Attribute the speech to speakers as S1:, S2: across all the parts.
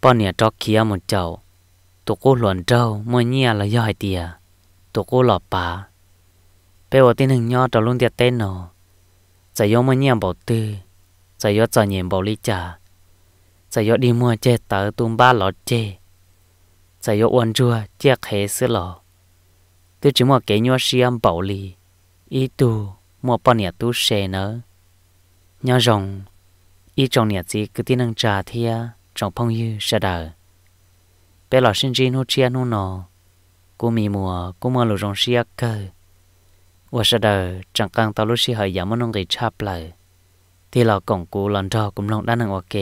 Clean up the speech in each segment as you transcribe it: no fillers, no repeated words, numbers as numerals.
S1: bao nhiêu cho kia một chậu tụi cô luồn trâu mua nhia là do hai tia tụi cô lọp bà bây giờ tin hình nhau trâu luôn tiệt tên nó giải yếu mua nhia bảo tư giải yếu cho nhện bảo lý trà giải yếu đi mua chè tớ tung ba lọ chè giải yếu uốn chua chè khé sữa lọ tôi chỉ mua cái nhau xiêm bảo lý ý tu mua bao nhiêu tu xe nữa nhau rồng ý trong nhà gì cứ tin năng trà thia trong phong như sẽ đờ bé lọ sinh chi nô chia nô nọ cô mì mùa cô mua lụt rong xia cơ và sẽ đờ chẳng càng tao lúc xí hơi giảm mất nông người chắp lại thì lọ cổng cú lần trò cũng lòng đan năng ok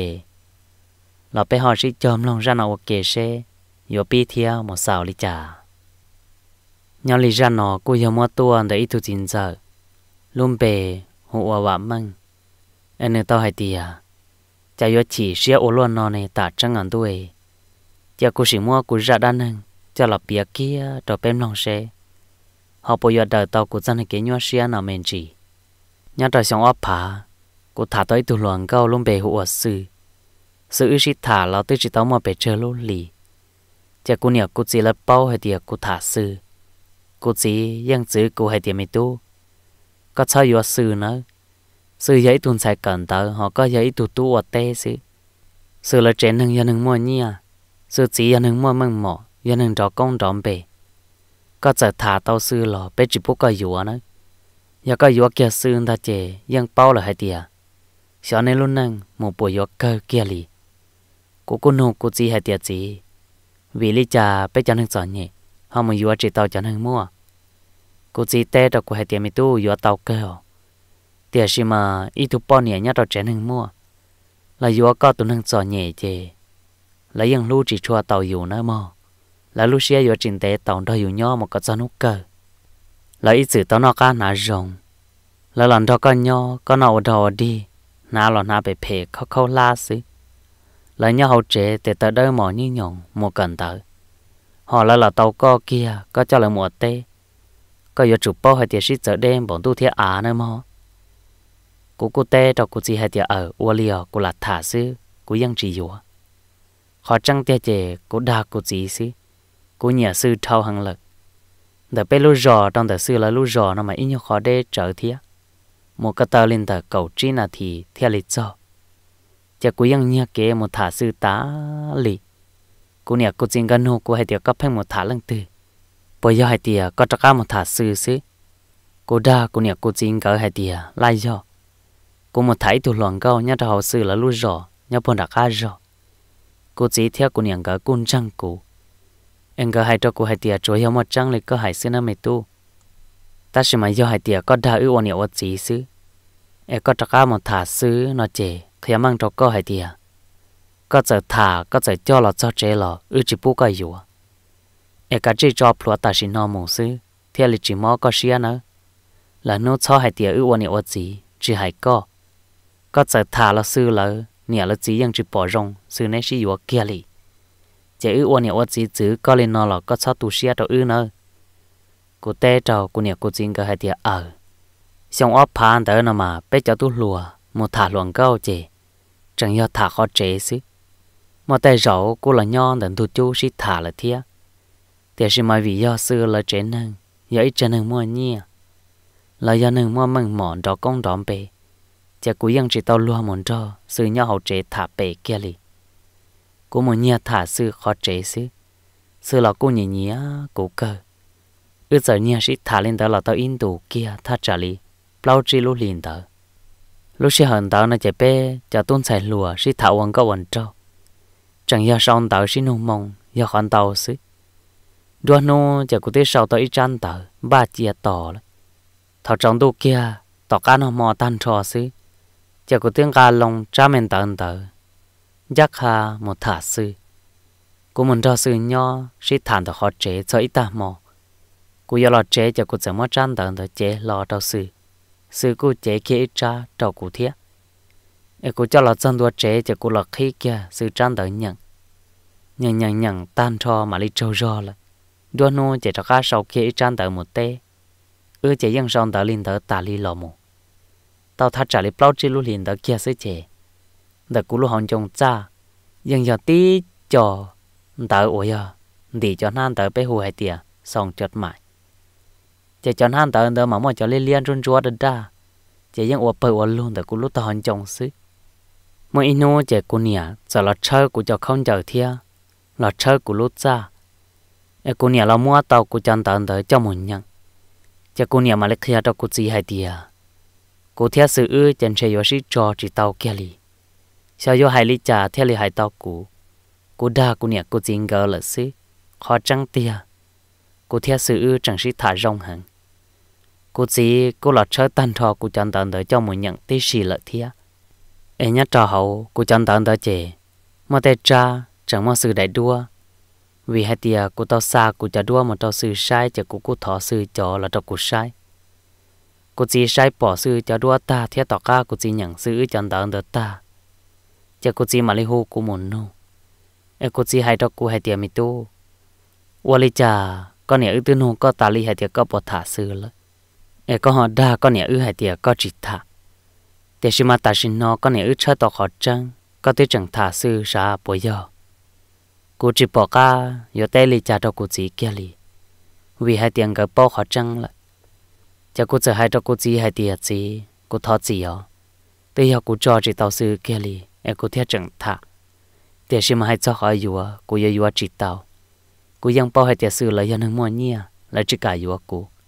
S1: lọ bé họ xí chôm lòng ra nào ok xe yo pi thia một sào li trà nhau li ra nọ cô yo mua tua để ít tu chín giờ luôn bề hộ vợ măng anh tao hay tiề cha yo chỉ xia ô luôn nọ này tạ trăng ngàn tuổi cha cô chỉ mua cô ra đan năng cha là bia kia cho bém lòng xe họ bây giờ đợi tao cô dân cái nhau xia nào mình chỉ nhau trời sống ấp phá cô thả tới từ luồng cao luôn bề hộ sự sự chỉ thả là tôi chỉ tao mà bề chơi luôn lì cha cô nhớ cô chỉ là bao hay tiề cô thả sự cô chỉ yang chữ cô hay tiề mi tu có sao yo sự nữa sự giấy tuần sai cần tờ họ có giấy tu tu ở tê sự là trên hưng dân hưng mua nhia sự chỉ dân hưng mua măng mỏ dân hưng trò công trò bể có giờ thả tao sự lò bé chỉ bố có dùa nữa giờ có dùa kia sự ta chè dân bao là hai tiề cho nên luôn năng một buổi dùa cơ kia lì cô nô cô chỉ hai tiề chỉ vì lý cha bé cho nên sợ nhẹ họ mà dùa chỉ tao cho nên mua cô chỉ tê cho cô hai tiề mi tu dùa tao cơ tiề xí mà ít tu bao nhiêu nhát cho trẻ nên mua là dùa có tụi nên sợ nhẹ chè là dân lưu chỉ cho tàu dù nữa mà là lưu xe dùa trình tế tàu đó dù nhỏ mà có cho nút cơ là ít sự tao nó cá nã rồng là lần đó có nhỏ có nào đầu đi nã là nã bị phê khâu la xí là nhỏ hậu trẻ để tới đây mò như nhộng một cần tới họ là tàu co kia có cho là mùa tê có dùa chụp bao hay tiề xí chợ đêm bọn tu thiệt nữa mà cô tê cho cô chỉ hay tiề ở uo liò cô là thả sư côยังchỉ dùa họ trăng tiề chè cô đa cô chỉ xí cô nhà sư thâu hàng lực để bé lú rò trong tờ sư là lú rò nó mà ít nhiều khó để trở thiệt một cái tờ lên tờ cầu trí là thì theo lịch cho chè côยังnhà kế một thả sư tá lì cô nhà cô chính gần hồ cô hay tiề cấp hay một thả lăng từ bây giờ hay tiề có cho cả một thả sư xí cô đa cô nhà cô chính cỡ hay tiề lai do cô một thấy tụi loạn cao nhá hậu sư là lú rò nhá bọn đặc á rò cô chỉ theo cô nhận cả côn trăng cô anh có hay cho cô hay tiệt rồi hiểu một trăng lịch có hay xưa năm tu ta chỉ mà do hay tiệt có đa ưu nhiều chỉ xứ em có cho cả một thả xứ nó chè khi mang cho có hay tiệt có giờ thả có giờ cho là cho chè là chỉ bù cái gì em cả chỉ cho plua ta chỉ nó một xứ theo lịch chỉ mò có xia nữa là nó cho hay tiệt ưu nhiều chỉ hay có giờ thả là xứ là nhiều là chỉ ยัง chỉ bỏ rong xứ này chỉ yếu kia li chỉ ưu nhiều chỉ chữ có lên nó là có sao tu xia cho ưu nữa cô tê trâu cô nhiều cô chính cái hai tiệt ở xong ốp phán tới nó mà bé cho tu lùa một thả luồng câu chỉ chẳng do thả khó chế xí một tay rổ cô là nhon đừng tu chú xí thả là thiệt thì xí mà vì do xưa là chế năng giờ ít chế năng mua nhia là do năng mua măng mòn cho công đòn bể chỉ cô ยัง chỉ tao lùa mòn cho xưa nhau hậu chế thả bể kia li cô một nhia thả xưa khó chế xí xưa là cô nhỉ nhía cô cơ giờ nhia xí thả lên đó là tao in tủ kia thả trả li bao chi lúc liền đó lúc xí hận đó nó chỉ bé cho tôn xài lùa xí thả uống có uống trâu chẳng do xong tao xí nung mông do khoan tao xí đua nô chỉ có thể sau tao ít chăn tao ba chia tỏ thọ trong tủ kia tao cá nó mò tan trò xí chỉ có tiếng cá lông cha mình tao chắc ha một thả sư cô muốn cho sư nhỏ xí thản tao khó chế cho ít ta mò cô giờ lo chế cho cô怎么站等的chế lo cho sư cô chế kia ít cha cho cô thiết cô cho lo chân đua chế cho cô lo khi kia sư站等nhận tan cho mà đi trâu rò là đua nô chế cho cá sau kia ít站等một tê chế ยัง xong tao lên tao tả li lò mù tao thắt trả li bao chi lu liền tao kia sư chế để cô lu hòn trồng cha ยัง giờ tí cho tớ ủi à để cho hắn tớ bé hù hay tiệt xong chợt mãi chỉ cho hắn tớ mà mọi cho liên run rua được đa chỉ những ủa bự ủa luôn tớ cũng lúc tao hành trọng xứ mỗi ino chỉ cô nhỉ giờ là chơi của cho không chờ thia là chơi của lúc ra cô nhỉ là mua tàu của chân tớ cho một nhận chỉ cô nhỉ mà lấy kia cho cô gì hay tiệt cô theo sự ư chân chơi yo sĩ cho chỉ tàu kia li sao yo hay li trả theo li hay tàu cô đa cô nhỉ cô chính gỡ là xứ khó trăng tia cô theo sự ư chẳng sĩ thả rong hẳn cô chỉ cô là chơi tan thọ cô chân tớ cho một nhận tí xì lợi thia em nhớ trò hậu cô chân tớ chè mà tay cha chẳng mà sự đại đua vì hai tia cô tao xa cô cha đua mà tao sự sai cho cô thọ sự cho là tao cô sai cô chỉ sai bỏ sự cho đua ta theo tao ca cô chỉ nhận sự chân tớ ta cho cô chỉ mà lấy hô cô muốn nô em cô chỉ hai tao cô hai tia mi tu wali cha con nhà ư tư nô có ta li hai tia có bỏ thả sự了em có họ đa con nhà ư hai tia có chỉ thả để xem mà ta xin nó con nhà ư chơi tao khó chăng có thể chẳng thả sự ra bây giờ cô chỉ bỏ ca giờ tay li cha cho cô chỉ kia li vì hai tiền cái bao khó chăng lại cho cô chỉ hai cho cô chỉ hai tiền chỉ cô thọ chỉ à bây giờ cô cho chỉ tao sự kia li em cô theo chẳng thả để xem mà hai cho họ vừa cô vừa chỉ tao cô ยัง bao hai tiền sự là do năng mua nhia là chỉ cả vừa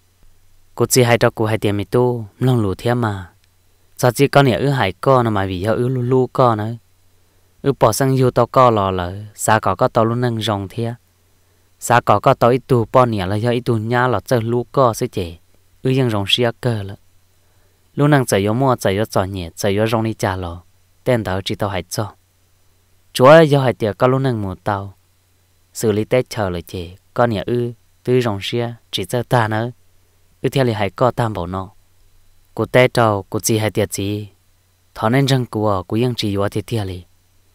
S1: cô chỉ hai cho cô hai tiền mi tu long lù theo mà sao chỉ con này ư hải con mà vì do ư lu con nữa ư bỏ sang yêu tao co lò lợ xa có tao luôn nâng rong thia xa có tao ít tu bỏ nè là do ít tu nhá là chơi lu co sẽ chè ư ยัง rong xia cơ lợ lu nâng chạy vô mua chạy vô trò nhẹ chạy vô rong đi trả lò tên tao chỉ tao hải cho chúa do hải tiệt có lu nâng mù tao xử lý tết chờ lời chè con nè ư tư rong xia chỉ chơi ta nữa ư theo lời hải co tam bảo nó cô tết trâu cô chỉ hải tiệt gì thọ nên răng của cô ยัง chỉ vô thiệt thiệt li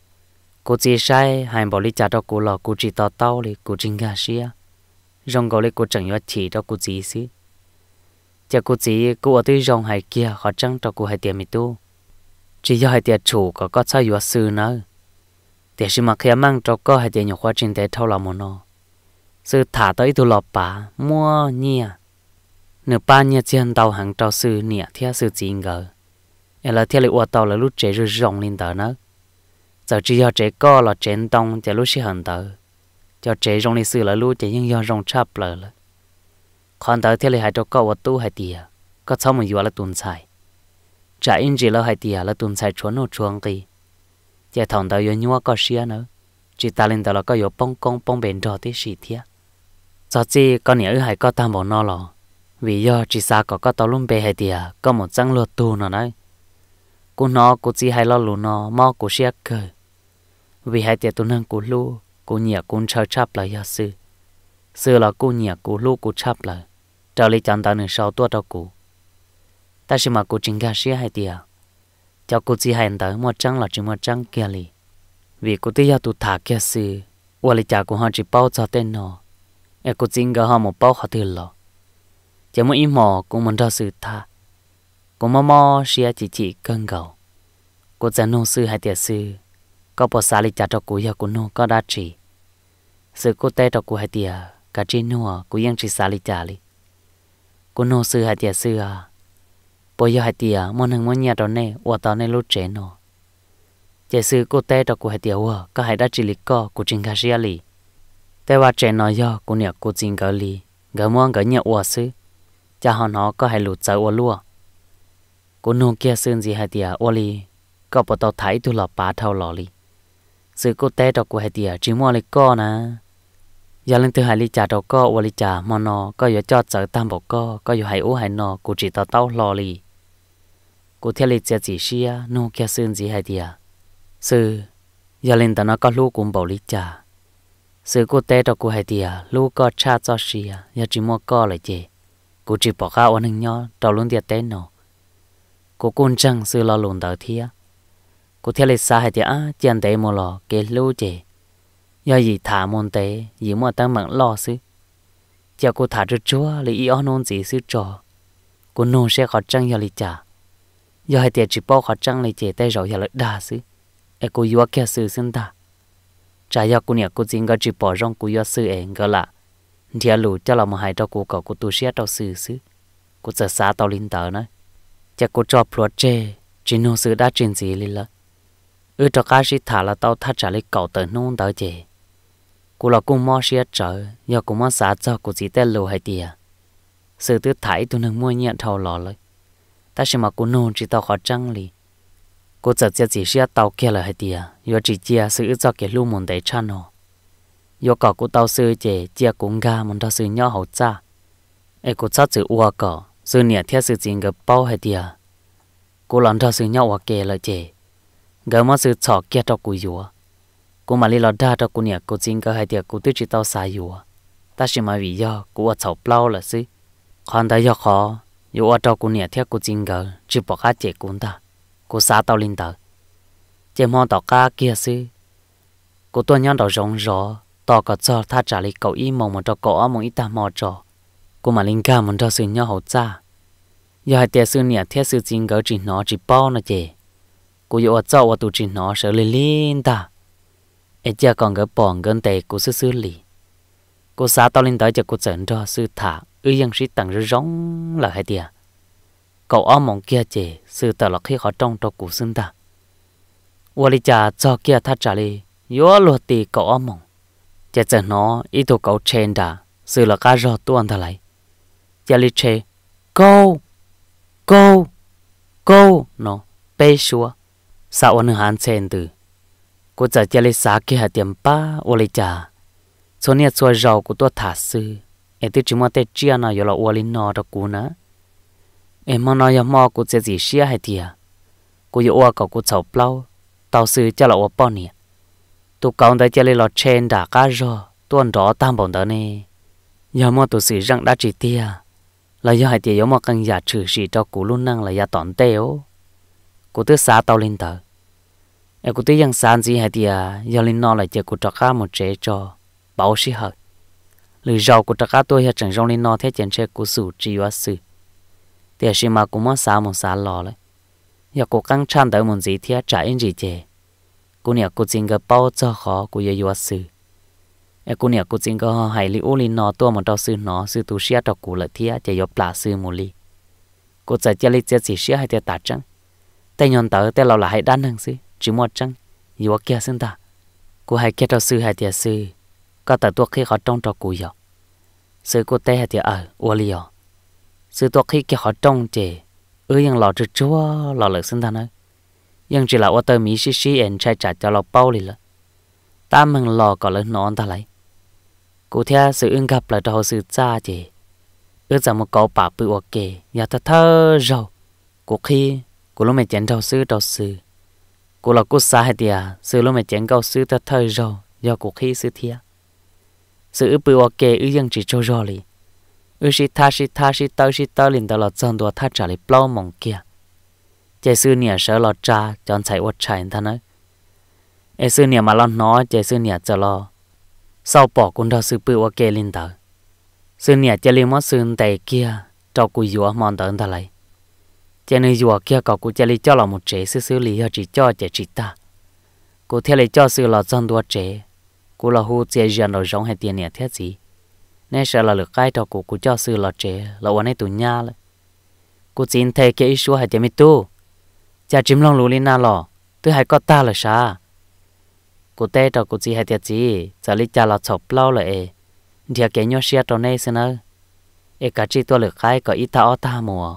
S1: cô chỉ sai hai bảo lý trả cho cô là cô chỉ tao tao li cô chính gà xia rong gọi li cô chẳng nhớ chỉ cho cô chỉ xí giờ cô chỉ cô ở tới rong hai kia họ chẳng cho cô hai tiền mi tu chỉ do hai tiền chủ có sao nhớ sư nữa để xem mà khi mang cho cô hai tiền nhiều khoa trình tế thâu là một nó sư thả tới tu lọp bà mua nhia nửa ba nhia tiền tàu hàng trao sư nhia theo sư chỉ ngờ là theo lời tàu là lúc trẻ rồi rong lên tờ nữa giờ chỉ do trẻ co là trẻ đông cho lúc sẽ hận tờ cho trẻ rong lịch sử là lúc trẻ nhưng do rong chắp lờ còn tờ theo lời hai cho co ở tu hai tia có sau mình vừa là tuần sai trả in chỉ là hai tia là tuần sai chuẩn nô chuông kỳ trẻ thằng tờ vừa nhua có xia nữa chỉ ta lên tờ là có vừa bông công bông bền trò tí xì thia giờ chỉ con nhớ hai có tam bảo nó lò vì do chỉ xa có tàu luôn bề hai tia có một trang luật tu nữa đấy cô nó cô chỉ hay lo lù nó mò cô xia cơ vì hai tiệt tu năng cô lu cô nhẹ cô chơi chắp lại ya sư là cô nhẹ cô lu cô chắp lại trở lại chẳng ta nửa sau tua đâu cô ta chỉ mà cô chính gà xia hai tiệt cho cô chỉ hay tới một trăng là chỉ một trăng kia li vì cô thấy ya tu thả kia sư qua lại cha cô họ chỉ bao cho tên nó em cô chính gà họ một bao họ từ lò chỉ một im mò cô muốn ra sư tha cô mò xia chỉ cơn gầu cô dẫn nô sư hai tiệt sư có bỏ xa li trả cho cô ya cô nô có đa chỉ sư cô tê cho cô hai tiệt cả chi nô cô ยัง chỉ xa li trả li cô nô sư hai tiệt sư à bỏ ya hai tiệt món hàng món nhà đó nè ở tao nè lúc trẻ nô trẻ sư cô tê cho cô hai tiệt à có hai đa chỉ li co cô chính cả xia li têว่าtrẻ nói ya cô nè cô chính cả li gỡ món gỡ nhà ở sư cha họ nó có hai lụt chạy ở lúa cô nô kia sơn gì hai tiệt ở li có bỏ tao thấy tu lọp bá thâu lò li sự cô té cho cô hai tiệt chỉ mua li co nè giờ lên từ hai li trà cho co ở li trà mà nó có giờ cho chở tam bộ có giờ hai ố hai nó cô chỉ tao lò li cô theo li chia chỉ xia nô kia sơn gì hai tiệt sự giờ lên tao nó có lú cũng bảo li trà sự cô té cho cô hai tiệt lú có cha cho xia giờ chỉ mua co lại chè cô chỉ bỏ khao ở nâng nhó tao luôn tiệt té nó cô côn trăng sự lo lùn tao thia cô theo lịch xa hay thì chân tế một lò kê lưu chè do gì thả môn tế gì mà ta mặn lo xứ cho cô thả cho chúa lấy ý ón nôn gì xứ trò cô nôn sẽ khó trăng do lịch trả do hay thì chỉ bao khó trăng lấy chè tay rồi giờ lại đà xứ cô yếu kia xứ xưng ta trái do cô nhà cô chính có chỉ bỏ rong cô do sư ấy gọi là thì lù cho là một hai trâu cô cậu cô tu sửa trâu sư sư cô sợ xa tao linh tờ nữa cha cô cho plot chê chỉ nô sư đã chuyện gì lên là cho cá sĩ thả là tao thắt trả lấy cậu tờ nôn tờ chê cô là cô mò sửa trở do cô mò xả cho cô chỉ tên lù hay tiề sự tư thái tôi nâng mua nhận thầu lòเลยta xem mà cô nôn chỉ tao khó trăng li cô chợt chỉ sửa tao kia là hay tiề do chỉ chia sự cho cái lu muốn để chăn nó do cả cô tao sư chê chia cũng ga muốn tao sư nhỏ hậu cha ai cô chắc chữ ua cả sư nhẹ theo sự chính cái bao hay tiề cô làm tao sư nhỏ ua kề là chê gỡ mà sư chọ kia tao cô yếu cô mà đi lọt ra tao cô nhẹ cô chính cái hay tiề cô tự chỉ tao sai yếu ta xem mà vì do cô ở chậu bao là sư còn ta do khó yếu ở tao cô nhẹ theo cô chính cái chỉ bỏ cá chê cũng ta cô xả tao linh tờ chê mò tao cá kia sư cô tôi nhớ tao rong rõ tao có cho ta trả lời cậu ý mong mà tao có mong ít ta mò trò cô mà linh ca muốn tao sư nhau hậu cha giờ hai tiề sư nhẹ theo sư chính cái chỉ nó chỉ bao nó chê cô yếu ở cho tụ chỉ nó sợ lên linh ta ấy cha còn cái bòn gần tệ cô sư lì cô xả tao linh tới cho cô dẫn cho sư thả dân sĩ tặng rồi rong là hai tiề cậu mong kia chê sư tao là khi họ trong cho cô xưng ta Wali cha cho kia thắt trả lời yếu luật tì cậu mong cha chân nó ít tụ cậu chen đã sư là cá rò tuôn ta lại cha li chê cô nó bê xua sao anh hàn chen từ cô cha cha li xả kia tiệm pa Wali cha số nhiêu xua rau của tôi thả sư em tự chỉ muốn tết chia nào yếu là Wali nó đó cú nữa em mong nói mò cô sẽ gì xia hay tiề cô yếu cậu cô chậu plau tao sư cho là ô bao nè tụ cậu tới chơi lọt chen đã cá rò tuần đó tam bọn đó nè giờ mà tụ sư rằng đã chỉ tia là do hai tia yếu mà cần giả trừ sĩ cho cụ luôn năng là giả tỏn teo cụ tư xá tao lên tờ em cụ tư yang san gì hai tia giờ lên nó lại chơi cụ trắc cá một chế cho bảo sĩ hợp lười rau cụ trắc cá tôi hay chẳng rong lên nó thế chân chơi cụ sủ chỉ hóa sư tia sĩ mà cụ mà xá một xá lò đấy giờ cô căng chăn tới một gì thì trả in gì chê cô nè cô chính cái bao cho khó cô yêu yêu sư cô nè cô chính cái hay li u li nó tua một đầu sư nó sư tu sửa cho cô lại thì chỉ yêu plá sư một li cô chỉ chơi li chỉ sửa hay thì tạt trắng tay nhon tới tay lão là hay đan năng sư chỉ một trắng yêu kia xin ta cô hay kia đầu sư hay thì sư có tại tua khi họ trong cho cô yêu sư cô tay hay thì u li yêu sư tua khi kia họ trong chêยังหล่อจะชัวหล่อเหลือซึ่งท่านยังจะหล่อว่าเติมมีชี้เอ็นใช้จัดจะเราเป้าเลยละตามมึงหล่อก็เลยนอนท่าไรกูเทียสื่อกับเลยเราสื่อจ้าเจจะมาเกาป่าปือโอเคอย่าเธอเรากูขี้กูรู้ไม่เจนเราซื้อกูเรากูสาเหตุซื้อรู้ไม่เจนเกาซื้อเธอเราอย่ากูขี้ซื้อเทียสื่อปือโอเคยังจะโจรเลยsĩ tao liền tao là chân đua thắt trả lại plau mỏng kia chạy sư nhẹ sợ lọt cha chọn chạy uất chạyท่านnói ai sư nhẹ mà lo nó chạy sư nhẹ cho lo sau bỏ con đào sư bự ok liền tao sư nhẹ chạy liền mất sư tay kia cho cô dùa mòn tao ta lại chạy nơi dùa kia cậu cô chạy liền cho là một chế sư lý chỉ cho chạy chỉ ta cô theo lấy cho sư là chân đua chế cô là hu chạy dần rồi giống hay tiền nhẹ thế gì nên sợ là lực cái cho cô cho sư là trẻ làวันนี้tụi nhàเลยcô xin thầy cái số hay tiền mi tu cha chim long lù lên na lò tôi hay có ta là sao cô tê cho cô chỉ hay tiền gì giờ lấy cha là chọc lâu lại thì cái nhau xe trong này xem nào cả chỉ tôi lực cái có ít ta mùa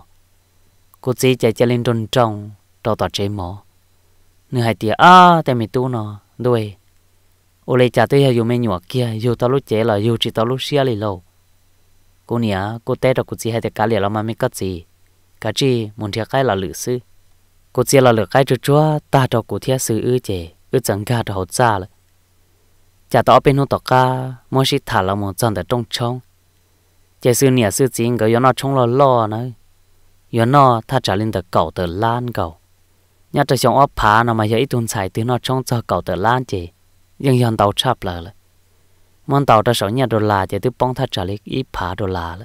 S1: cô chỉ chạy lên tròn tròn tao tao chơi mỏ nửa hay tiền tiền mi tu nó đuôi ô lấy cha tôi hay dùng mấy nhọ kia dùng tao lúc chế là dùng chỉ tao lúc xia lì lâu cô nia cô tết rồi cô chỉ hay để cá liền mà mấy cái gì cá chi muốn thiệt cái là lử sư cô chỉ là lử cái chúa ta cho cô thiệt sư chế chẳng cả cho hậu cha rồi cha tao bên hông tao cá mua xí thả là một chân để trong trong chế sư nia sư chính cái nó trong lo nữa nó ta trả lên từ cầu từ lan cầu nhát cho xong ốp phá nó mà giờ ít tuần xài từ nó trong cho cầu từ lan chếยังtàu chắp lại món tàu ta $6 chỉ tôi bông thắt trả lấy ít $1 rồi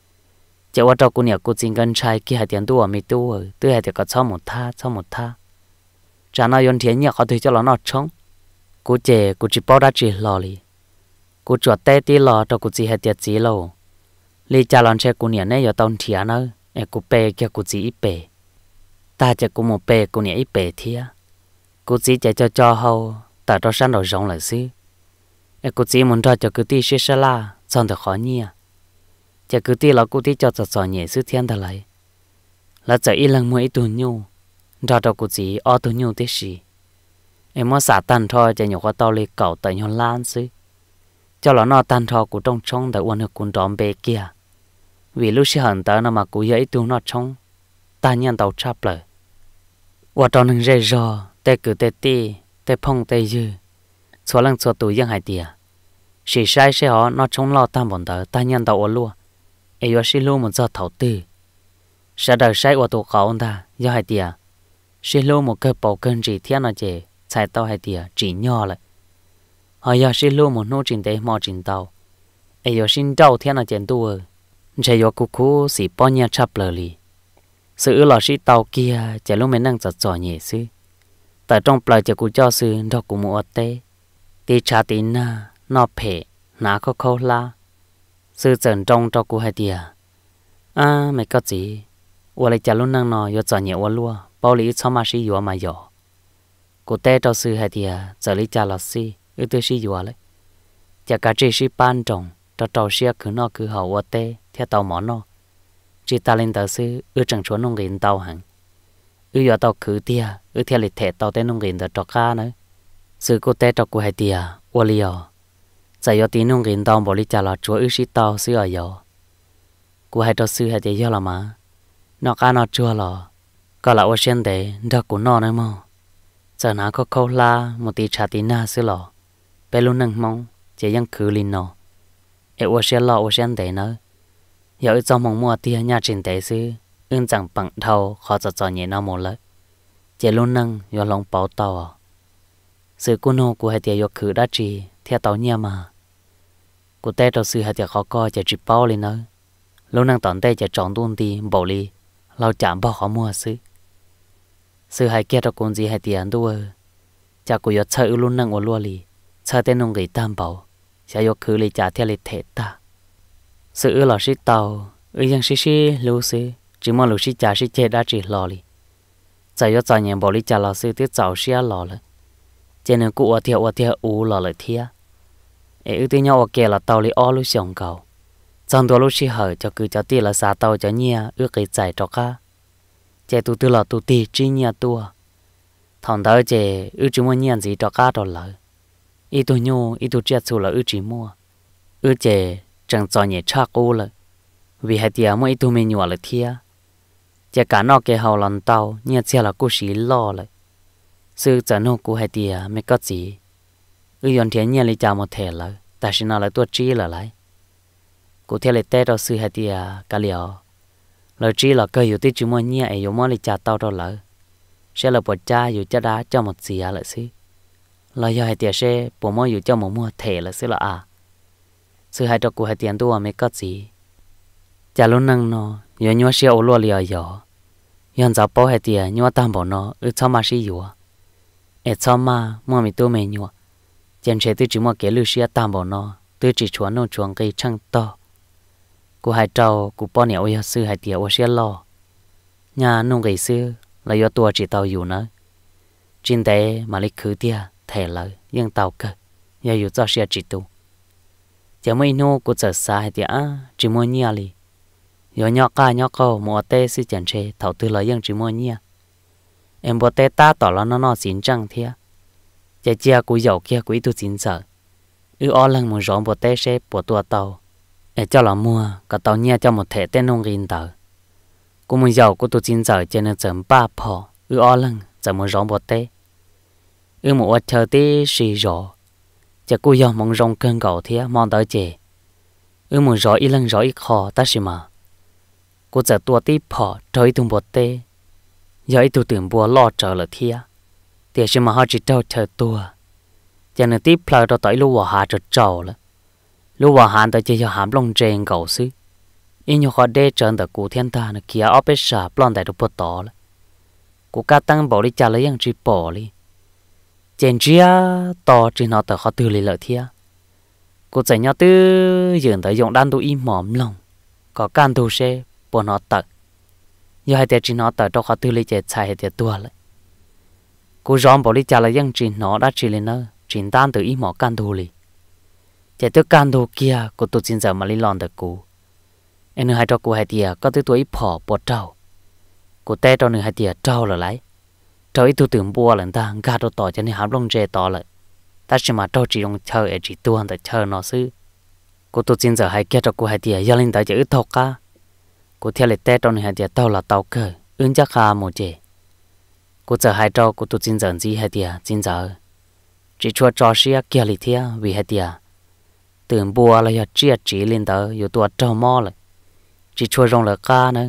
S1: chỉว่าเรากูเนี่ยกูจริงกันใช้กี่หาเตียนตัวไม่ตัวตัวหาเตียก็ชอบหมดท่าชาน้อยยนเทียนเนี่ยเขาถือจะหล่อนอดช่อง cú chè cú chỉ bao đã chỉ lò li cú chuột té tí lò cho cú chỉ hết tiệt chỉ lâu li cha lon che cú nhẹ này giờ tao thiệt nữa em cú bè kia cú chỉ ít bè ta chỉ cú một bè cú nhẹ ít bè thiệt cú chỉ chạy cho hậu tại đó sáng đầu rộng lại xí em cú chỉ muốn cho cú tí xí xí la xong thì khó nhia chỉ cú tí là cú tí cho nhẹ xí thiên thật lại là chạy ít lần mua ít tuần nhu cho cú chỉ ở tuần nhu tí xí em muốn xả tan thôi chỉ nhục qua tao li cậu tại nhon lan xí cho nó tan thôi cú trong tại uốn được cuốn đòn bè kia vì lúc xí hận tới nó mà cú dễ tuần nó trong ta nhận tàu chắp lại và trong những rây rò tê cử tê tê tê phong tê dư số lần số tuổi dân hải tiệt chỉ sai sẽ họ nó trong lo tam bọn tờ ta nhận tàu ở luôn ấy và xí luôn một giờ thấu tư sẽ đợi sai và tụ khẩu ta do hải tiệt xí luôn một cơ bầu cơn chỉ thiên nó chè sai tàu hải tiệt chỉ nhỏ lại họ giờ xí luôn một nô trình tế mò trình tàu ấy và xin trâu thiên nó chèn tua chạy vào cú xỉ bao nhiêu chắp lờ lì sự lò sĩ tàu kia chạy lúc mình đang giật nhẹ sư tại trong bờ chạy cú cho sư đó cũng mua tê tí cha tí na nó phê ná có khâu la sư dần trong cho cú hai tia mày có gì我来chạy lúc năng nó yo giật nhẹ我luôn bao lý cho mà sĩ yo mà yo cú tê cho sư hai tia giờ lý cha là sĩ ư tư sĩ yo lấy chạy cả chỉ sĩ ban trọng cho trâu xia cứ nó cứ hậu我tê theo tàu mỏ nó chỉ ta lên tàu sư chẳng chuẩn nông nghiệp tàu hàng giờ tàu cứ tia theo lịch thể tàu tên nông nghiệp tàu trọc cá nữa sư cô té trọc của hai tia ô liò tại giờ tí nông nghiệp tàu bỏ đi trả là chúa sĩ tàu sư ở giờ của hai trọc sư hai tia giờ là mà nó cá nó chua lò có là ô sen để đó của nó nữa mà giờ nó có câu la một tí trả tí na sư lò bé luôn nâng mong chỉยังcứ linh nó ô sen lò ô sen để nữa giờ trong mong mua tia nhà trình tế sư chẳng bằng thầu khó cho nhẹ nó một lần chỉ luôn nâng do lòng bảo tàu sự cô nô của hai tia do khử đã trì theo tàu nhà mà của té đầu sư hai tia khó coi chỉ bao lên nữa luôn nâng tận tay chỉ chọn tuôn đi bảo li lao chạm bao khó mua sư hai kia đâu còn gì hai tia đua cha của do chơi luôn nâng ở lúa li chơi tên nông người tam bảo sẽ do khử li trả theo lịch thể ta sự là sĩ tàu dân sĩ lưu sư chỉ mong lưu sĩ trả sĩ chết đã chỉ lò li tại do nhận bảo lý trả là sư tiết giàu sĩ lò lại cho nên cụ ở theo u lò lại thia ưu tiên nhau kể là tàu li o lưu sòng cầu trong đó lưu sĩ hở cho cứ cho tiền là xả tàu cho nhia cái giải cho cá chạy tu tư là tu tì chi nhia tua thằng đó chạy chỉ mua nhia gì cho cá đó lại tu nhô tu chết số là chỉ mua chạy chẳng cho nhẹ chắc ô lại vì hai tia mỗi tu mình nhỏ lại thia chỉ cả nó cái hậu lần tàu nhẹ xe là cô sĩ lo lại sư chẳng nó của hai tia mới có gì yon thiên nhẹ lại chào một thể lại ta xin nó lại tuột chi là lại cô theo lại tết đó sư hai tia cả liều lời chi là cơ yếu tí chú mua nhẹ ấy yếu mua lại chào tàu đó lại sẽ là bộ cha yếu cha đá cho một gì lại sư lời do hai tia sẽ bộ mua yếu cho một mua thể là sư là sư hai trò của hai tiền tua mới có gì chả luôn năng nó giờ nhua xe ô lô lìa giờ yon giáo bao hai tiền nhua tam bảo nó cho mà xí dùa cho mà mua mi tu mày nhua chân chế tôi chỉ mua cái lư xe tam bảo nó tôi chỉ chuan nó chuan cây trăng to của hai trâu của bao nhiêu ôi sư hai tiền ô xe lo nhà nông cây sư là do tua chỉ tàu dù nữa trên đấy mà lấy khứ tia thẻ lời nhưng tàu cơ giờ dù cho xe chỉ tu chỉ mấy nô của giờ xa thì chỉ mua nhia li, giờ nhỏ câu mua tê sư chẳng chế thầu tư lợi dân chỉ mua nhia, em mua tê ta tỏ là nó xin trăng thia, chỉ chia của dầu kia của tôi xin sợ, ở lần muốn rón mua tê xe của tua tàu, em cho là mua cả tàu nhia cho một thẻ tên nông nghìn tờ, của muốn dầu của tôi xin sợ cho nên chấm ba phò, ở lần chấm muốn rón mua tê, một chờ tê xì rọ chỉ cô giờ mong rong cơn gạo thế mong tới chè muốn rõ ít lần rõ ít khó ta xí mà cô giờ tua tí phò trời tung bột tê giờ ít tu tưởng bùa lo trở lại thia thì xí mà họ chỉ trâu chờ tua cho nên tí phơi cho tới lúa hà cho trâu了lúa hà tới chỉ cho hàm lông trên gạo xí ít nhiều họ đê trơn tới cụ thiên ta nó kia ở bên sạp lon tại đồ bột tỏ了cụ cá tăng bỏ đi trả lấy những chỉ bỏ đi trên chia to trên nó tờ khó từ lì lợi thia cô chạy nhau tư dường tới dùng đan tu im mỏm lòng có can tu xe bỏ nó tờ giờ hai tiệt trên nó tờ cho khó từ lì chạy chạy hai tiệt tua lại cô dọn bỏ đi trả lại dân trên nó đã chỉ lên nó trên đan từ im mỏ can tu lì chạy tới can tu kia cô tu xin giờ mà đi lòn được cô em hai cho cô hai tiệt có tới tuổi bỏ bỏ trâu cô té cho nửa hai tiệt trâu là lấy trâu ít tu tưởng bùa lần ta gạt đồ tỏi cho nên hám lông dê to lại ta chỉ mà trâu chỉ用chơi ở chỉ tuôn tại chơi nó xứ cô tu xin giờ hai kia cho cô hai tiệt giờ lên tới chỉ ít thọc cả cô theo lịch té cho nửa hai tiệt tàu là tàu cờ ứng chắc hà một chè cô giờ hai trâu cô tu xin giờ gì hai tiệt xin giờ chỉ cho trò xía kia lịch thia vì hai tiệt tưởng bùa là giờ chỉ lên tớiอยู่ตัวtrâu mò lại chỉ cho rong là cá nữa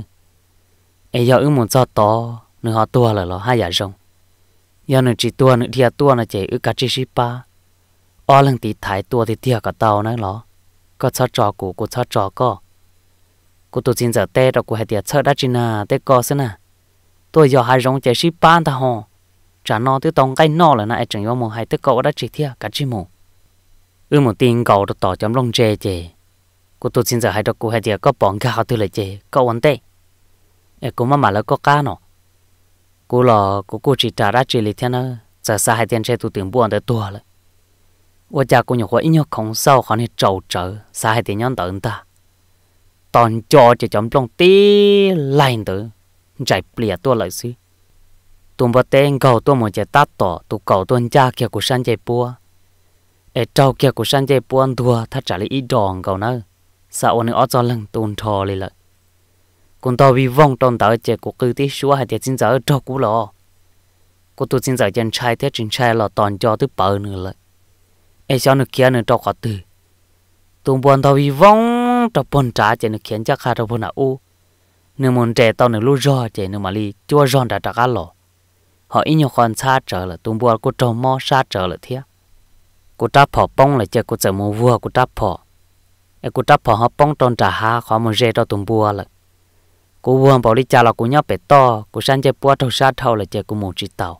S1: ấy giờ ứng muốn cho to nữa họ tua là hai giả rong giờ nữa chỉ tua nữa thia tua là chỉ cả chỉ ship ba ở lần tí thái tua thì thia cả tàu nữa lo có cho trò của cho trò có cô tôi xin giờ tê rồi của hai tiệt sợ đã chỉ na tê co xí na tôi giờ hai rong chỉ ship ba ta ho trả nó tới tông cái nó là nãy chẳng có một hai tê cậu đã chỉ thia cả chỉ một một tiền cậu được tỏ chấm lông chè chè cô tôi xin giờ hai đứa cô hai tiệt có bọn gạo từ lại chè có vấn đề cô mà là có cá nó cô là cô chỉ trả ra chỉ lịch thiên nữa giờ sao hai tiền chơi tụi tiền buồn tới tua lại ôi cha cô nhiều quá ít nhiều không sao khó nên trầu trở sao hai tiền nhon tới ta toàn cho chỉ chấm lông tí lạnh tới chạy bìa tua lại xí tụi bữa tên cầu tôi một chạy tát tỏ tụi cầu tôi cha kia của san chạy bua trâu kia của san chạy bua tua thắt trả lại ít đòn cầu nữa sao anh ở cho lần tuần thò lại còn tao vì vong trong tao chỉ có cứ tí xóa hay tiền giờ cho cũ lọ, cô tôi xin giờ chân trai thế chân trai là toàn cho tới bờ nữa lại, ai sao nữa kia nữa cho khó từ, tụi bọn tao vì vong cho bọn trả chỉ nữa khiến chắc hai cho bọn nào u, nếu muốn trẻ tao nữa lu rò chỉ nữa mà li chua ròn đã trả cả lọ, họ ít nhiều con xa trở lại tụi bọn cô trâu mò xa trở lại thế, cô tráp họ bông lại chỉ cô chờ mua vua cô tráp họ, cô tráp họ bông trong trả ha khó muốn rẻ cho tụi bọn lại cô buồn bảo đi cha là cô nhớ bé to cô sang chơi bùa thâu sát thâu là chơi cô một chỉ tàu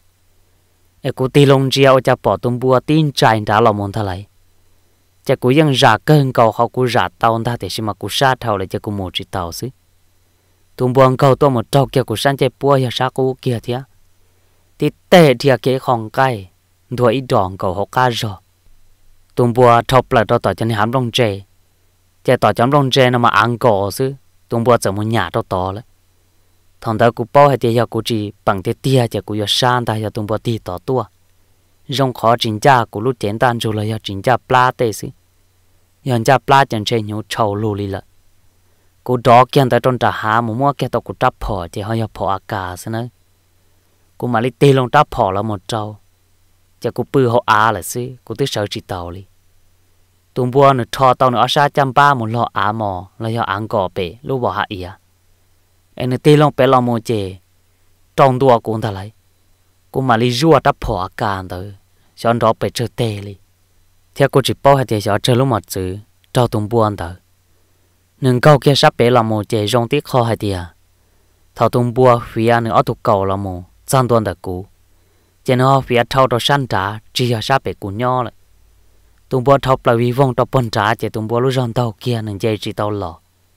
S1: cô tì lông chiao cha bỏ tung bùa tin trái đã là món thà lại chơi côยังgiả cơn cầu họ cô giả tàu ta thì xem mà cô sát thâu là chơi cô một chỉ tàu xí tung buồn cầu tôi một trâu kia cô sang chơi bùa ya sát cô kia thế thì tệ thì cái khòng cay đuổi đòn cầu họ cá rồi tung bùa thọc lại cho tỏi cho nên hám lông chè chơi tỏi chấm lông chè nó mà ăn cỏ xí tung bùa một nhà đó to đấy, thằng ta cũng bao hay thì giờ cũng chỉ bằng cái tia chỉ cũng giờ san ta giờ tung bùa tì to tua, rong khó chính cha cũng lúc tiền tan rồi là giờ chính cha pla tê xí, giờ cha pla chẳng chơi nhiều trâu lù lì lại, cũng đó kia ta trong trả hà một mua kia tao cũng đắp phở thì họ giờ phở cả xí nữa, cũng mà lấy tê long đắp phở là một trâu, chỉ cũng bự họ là xí, cũng tới sợ chỉ tàu đi. tung bùa nữa thò tàu nữa ở xa trăm ba một lọ mò là do ăn cỏ bể lúc bỏ hạ ý em nữa tê long bé long mồ chè trong đùa cũng ta lấy cũng mà đi rùa đắp phỏ càn tới cho nó bé chơi tê đi theo cô chỉ bao hay thì cho chơi lúc một chữ trâu tung bùa tới nương câu kia sắp bé long mồ chè rong tiếc kho hay thì thầu tung bùa phía nữa ở tụ cầu long mồ sang tuần tới cũ cho nó phía thâu đó săn trả chỉ là sắp bé cũ nho lại tung bùa thọc là vì vong cho bọn trả chỉ tung bùa lúc rong tàu kia nên chơi chỉ tàu lò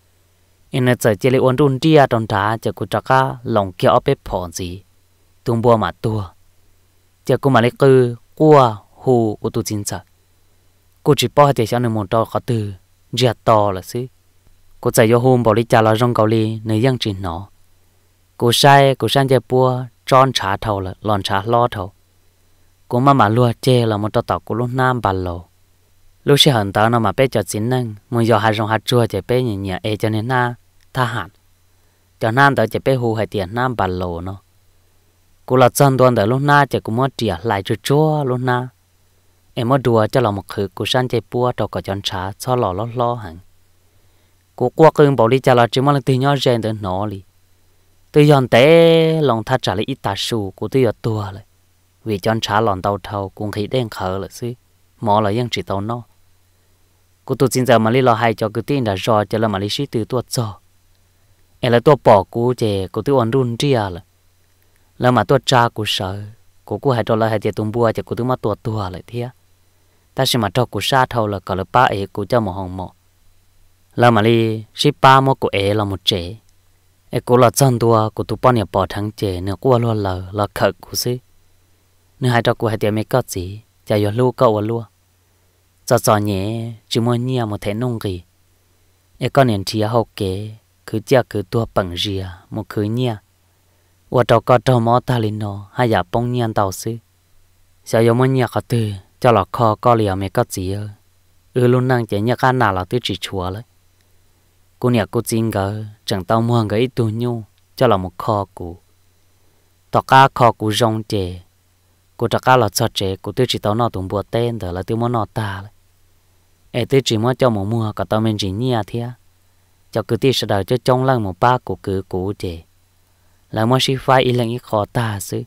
S1: em nói giờ chỉ lấy uốn run tia trong trả chỉ cô chắc cả lòng kia ở bếp phòn gì tung bùa mà tua chỉ cô mà lấy cư cua hù của tôi chính xác cô chỉ bỏ thì cho nên một trò khó từ giật to là xí cô chạy vô hôm bỏ đi trả là rong cầu li nơi dân chỉ nó cô sang chơi bùa tròn trả thầu là lòn trả lo thầu cô mà lùa chê là một trò tàu của lúc nam bàn lầu lúc sẽ hận tao nó mà bé cho chính năng muốn giờ hai rong hạt chua chỉ bé nhẹ nhẹ cho nên na tha hẳn cho nam tao chỉ bé hù hai tiền nam bàn lầu nó cô là chân tuần tới lúc na chỉ cũng muốn trả lại cho chua lúc na em muốn đùa cho là một khử cô sang chơi bùa trâu cả chọn trả cho lo hẳn cô qua cơn bảo đi trả là chỉ muốn là từ nhỏ rèn tới nó đi từ dọn té lòng thắt trả lại ít tà sù của từ giờ tua lại vì chọn trả lòn tàu thầu cũng khí đen khờ lại xí mỏ là dân chỉ tàu nó cô tụt xin giờ mà lý lo hay cho cứ tin là do cho là mà lý sĩ từ tuột cho em là tuột bỏ cô chè cô tự ổn run chia là mà tuột cha cô sợ cô hay cho là hay tiệt tung bùa chỉ cô tụi mà tua lại thế ta chỉ mà cho cô sa thâu là còn là ba ấy cô cho một hòn mỏ là mà đi ship ba mà cô ấy là một trẻ ấy cô là chân tua cô tụi bọn nhà bỏ thằng trẻ nữa cô luôn là khờ cô xí nữa hay cho cô hay tiệt mấy cái gì chả yêu lu câu luôn cho nhẹ chỉ muốn nhia một thế nông gì ấy con年纪好给cứ chia cứ tua bằng gì một cứ nhia và trâu có trâu mỏ ta lên nó hay giả bông nhiên tàu xí sao yêu muốn nhia cả từ cho là kho có liền mấy cái gì ơ luôn năng chỉ nhia cái nào là tôi chỉ chùa lấy cô nhia cô chính cái chẳng tao mua cái ít tu nhu cho là một kho cũ tao cá kho cũ rong chè cô chắc cá là cho chè cô tôi chỉ tao nó tụng bùa tên đó là tôi muốn nó ta lấy ấy tôi chỉ muốn cho một mua cả tao mình chỉ nhia thế cho cứ tí sẽ đợi cho trong lăng một ba của cứ cũ chè là mua xí phai ít lần ít khó ta xứ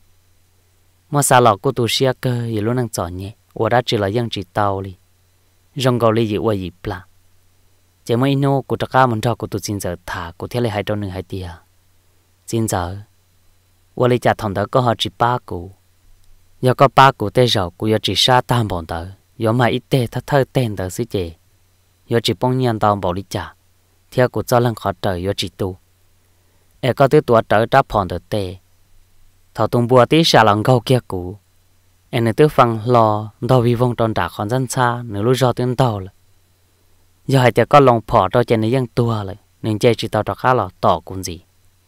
S1: mua xa lọ của tụ xia cơ gì luôn năng chọn nhé và đã chỉ là dân chỉ tàu đi rong gò li gì qua gì pla chỉ mới nô của tất cả mình cho của tụ xin giờ thả của thế là hai trong nửa hai tia xin giờ và li chả thằng đó có họ chỉ ba cụ giờ có ba cụ tê rau của giờ chỉ sa tam bọn tờ giờ mà ít tê thắt thơ tên tờ xứ chè giờ chỉ bông nhiên tao bảo li chả theo của cho lần khó trời giờ chỉ tu ấy có tới tuổi trở trả phòn được tê thọ tung bùa tí xả lòng câu kia cũ ấy này tới phăng lo đau vì vong tròn trả còn dân xa nếu lúc do tiếng tàu là giờ hai tiệt có lòng phỏ cho trên này dân tua lại nên chơi chỉ tàu cho khá là tỏ cũng gì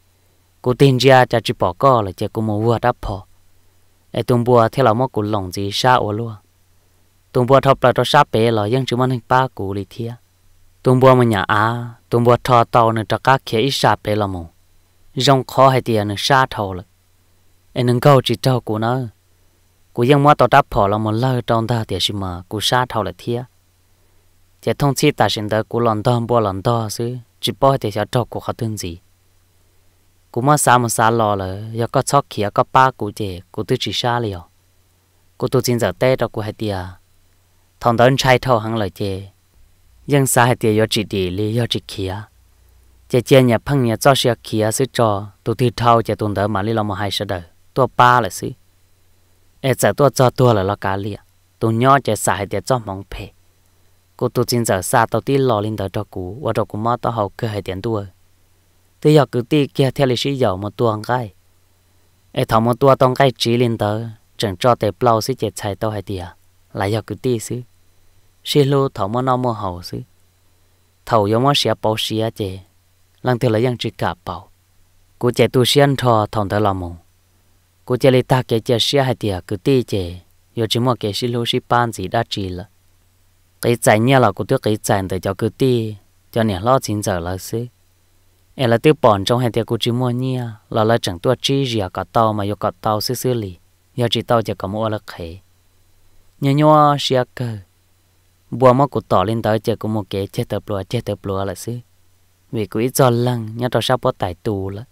S1: cô tin ra cha chỉ bỏ co là chơi cô mua vua đáp phỏ ấy tung bùa theo là một cú lòng gì xa ô luôn tung bùa thọc lại cho sát bé là dân chỉ muốn hình ba cú đi thia tung bùa mà nhà tung bùa thọ tàu này cho các khía ít sát bé là mù rong khó hay tiền nó xa thầu了，anh能够只照顾呢，กูยังว่าต่อดับพอเราหมดเลยตอนตาเดียชิมากูซาเท่าเลยเทียจะท่องที่ตัดสินใจกูหลอนตอนบัวหลอนตอซื้อจิป้อยแต่จะจอกกูเขาตื่นสิกูมาสามสารรอเลยยังก็ชอบเขียก็ป้ากูเจกูตื่นจีซาเลยกูตัวจริงจะเต้ต่อกูให้เดียทองเดินใช้เท่าหังเลยเจยังสาให้เดียยอจิดีเลยยอจิเขียเจเจียเนี่ยพังเนี่ยเจ้าเสียเขียซื้อจอตัวที่เท่าจะตัวเดินมาลีเรามาให้เสด็จตัวป้าเลยสิเอจะตัวจอตัวเลยละกาเลียตัวย่อจะสายเดียจ้องมองเพกูตัวจริงจะซาตัวที่รอลินเดอร์กูว่าตัวกูมาตัวเขาเคยให้เดียนตัวตัวอยากกูตีเกียเทลิชิยาวมาตัวงไกเอทำมาตัวต้องใกล้จีลินเดอร์จังจอแต่เปล่าสิเจ็ดชายตัวให้เดียหลายอยากกูตีซื้อชิลูทำมานอมัวเห่าซื้อเท่ายอมว่าเสียเปาเสียเจหลังเธอเลยยังจีกาเปล่ากูเจตัวเชียนทอทองเธอละมงกูจะเลยตาเกจเสียให้เดียกูตีเจอยู่จิมัวเกชิลูชิปานสีด้าจีละcáiใจเนี่ยเรากูตัวcáiใจแต่จะกูตีจะเนี่ยล้อจินเจอแล้วสิเอละตัวปอนจงให้เดียกูจิมัวเนี่ยเราเลยจังตัวจีเรียกับเตามาอยู่กับเตาซื่อๆลีอยากจีเตาจะกับมัวละเขยยัวเสียเกอบัวมัวกูต่อเล่นเตาเจกูมัวเกเจเตอปลัวละสิvìกูít giòn lăng nhớ tao sắp bắt tài tù了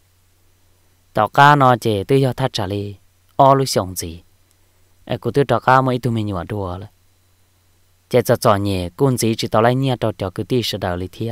S1: tao cá nó chỉ tôi cho thắt trả li o lu sống gì aiกูtôi tao cá mới tụi mình nhọ đùa了chỉ cho trò nhẹ cún gì chỉ tao lấy nhẹ tao cho cứ tí sợ đầu li thía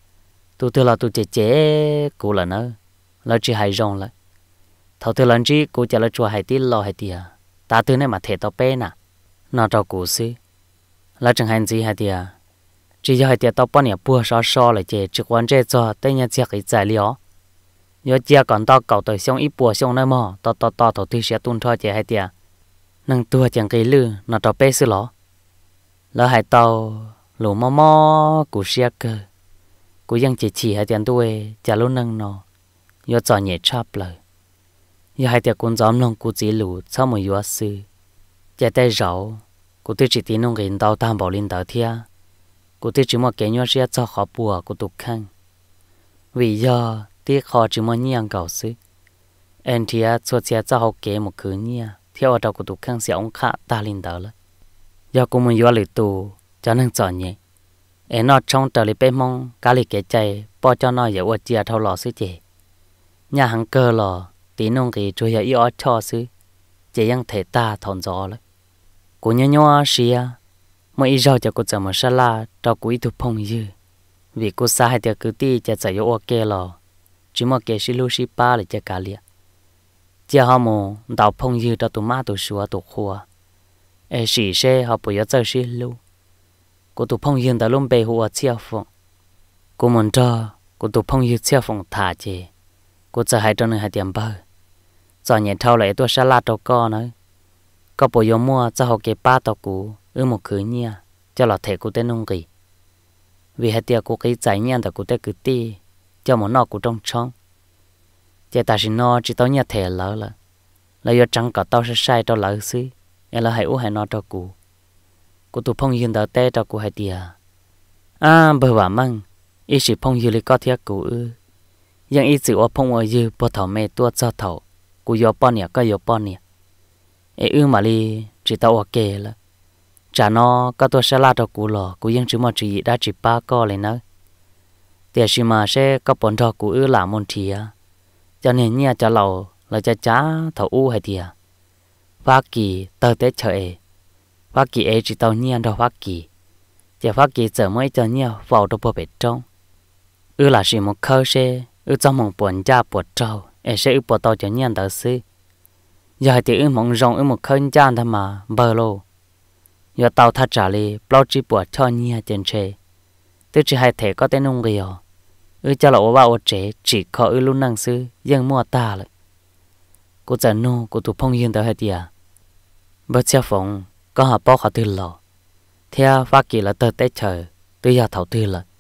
S1: tôi là tôi chếกูlà nó là chỉ hay rong lại thầu tôi lần chỉกูจะlà chùa hay tí lo hay tiệt ta tôi này mà thể tao bé nè nó taoกูxí là chẳng hành gì hay tiệt chỉ cho hai tiệt tao bao nhiêu bùa so lại chế chỉ quan chế cho tên nhà chiếc cái tài liệu nhớ chia còn tao cầu tới xong ít bùa xong nơi mò tao thì sẽ tuân theo chế hai tiệt nâng tua chẳng cái lư nó tao bé xí lỏ lỡ hai tao lù mò cú xe cơ cúยังchỉ hai tiệt tôi chả luôn nâng nó nhớ cho nhẹ chắp lời nhớ hai tiệt cuốn gióm lòng cú chỉ lù sau một yếu sư chế tay rau cú tôi chỉ tin ông cái tao tam bảo linh tao thiaกูที่จิมว่าแกยัวเสียเจ้าขอปัวกูตุกขังวิยอที่ขอจิมว่าเนียงเก่าซื้อเอ็นทีอาชัวเสียเจ้าเขาเกหมดคืนเนี่ยเที่ยวเรากูตุกขังเสียองค์ตาลินเดอร์ละยากูมันยัวหรือตูจะนั่งจอดเนี่ยเอ็นนอดช่องเตลิเป้มองกาลิเกใจปอเจ้าน้อยอย่าว่าเจียเท่าหล่อซื้อเจย่าหังเกอหล่อตีนงกีช่วยอย่าอีออชอซื้อเจยังเทตาถอนจอเลยกูยัวเสียมื่ออีเราจะกูจะมาชลาเรากูอีทุพงยืวิกูสาให้เดียกูตีจะจะยกโอเคหรอจิมว่าเกชิลูชิป้าหรือจะกาเลียเจ giờ họ mù đào phong dư cho tụi má tụi xua tụi khua ê xì xe họ bùi giờ xì lu cô tụi phong dư đã luôn bề hùa chia phụng cô muốn cho cô tụi phong dư chia phụng thả chê côจะให้ตัวหนึ่งให้เตรียมเบอร์จอเนี่ยเท่าไรตัวฉลาดตัวก้อนเนอะก็ปยมัวจะหกเก็บป้าตัวกูmộtคืนเนี่ยจะหลอดเทกูเต้นนุ่งกี่vìให้เตียกูกี่ใจเนี่ยแต่กูเต้กูตีจะหมดนอกกูต้องช่องจะแต่สินอจีตัวเนี่ยเทแล้วล่ะแล้วยจังก็ตัวใช่ตัวเหลือซื้อแล้วให้อู้ให้นอตัวกูตัวพงยืนตัวเต้ตัวกูให้เตียเบอร์ว่ามั่งอีสิพงยืนเลยก็เทียกูยังอีสิว่าพงว่ายืปวดเท้าเมตัวเจ้าเท้ากูยอป้อนเนี่ยก็ยอป้อนเนี่ยมาลีจีตัวโอเคละจานอก็ตัวฉลาดตัวกูหรอกูยังจื้อมาจีได้จีป้าก็เลยนะแต่ชิมาเช่ก็ปนทอกูหลามนเทียจะเนี่ยจะเราจะจ้าเท้าให้เทียฟ้ากี่เตอเตเฉยฟ้ากี่จีตัวเนี่ยดอกฟ้ากี่จะฟ้ากี่เจอไม่เจอเนี่ยเฝ้าตัวเป็ดจ้องหลาชิมเข้าเช่trong mong buồn cha buồn trâu, sẽ buồn tao cho nhiên tới xí. Giờ thì mong rong một khơi chan tham mà bờ lô. Giờ tao thắt trả li, bao chỉ buồn cho nhiên trên xe. Tôi chỉ hai thể có tên ông gì cho là ô trẻ chỉ có luôn năng sư, nhưng mua ta lại. Cô chẳng nô, cô tụ phong yên tới hai tia. Bớt xe phóng, có họ bao họ tư lò. Theo phát kỳ là tờ tết trời, tôi giờ thảo tư là.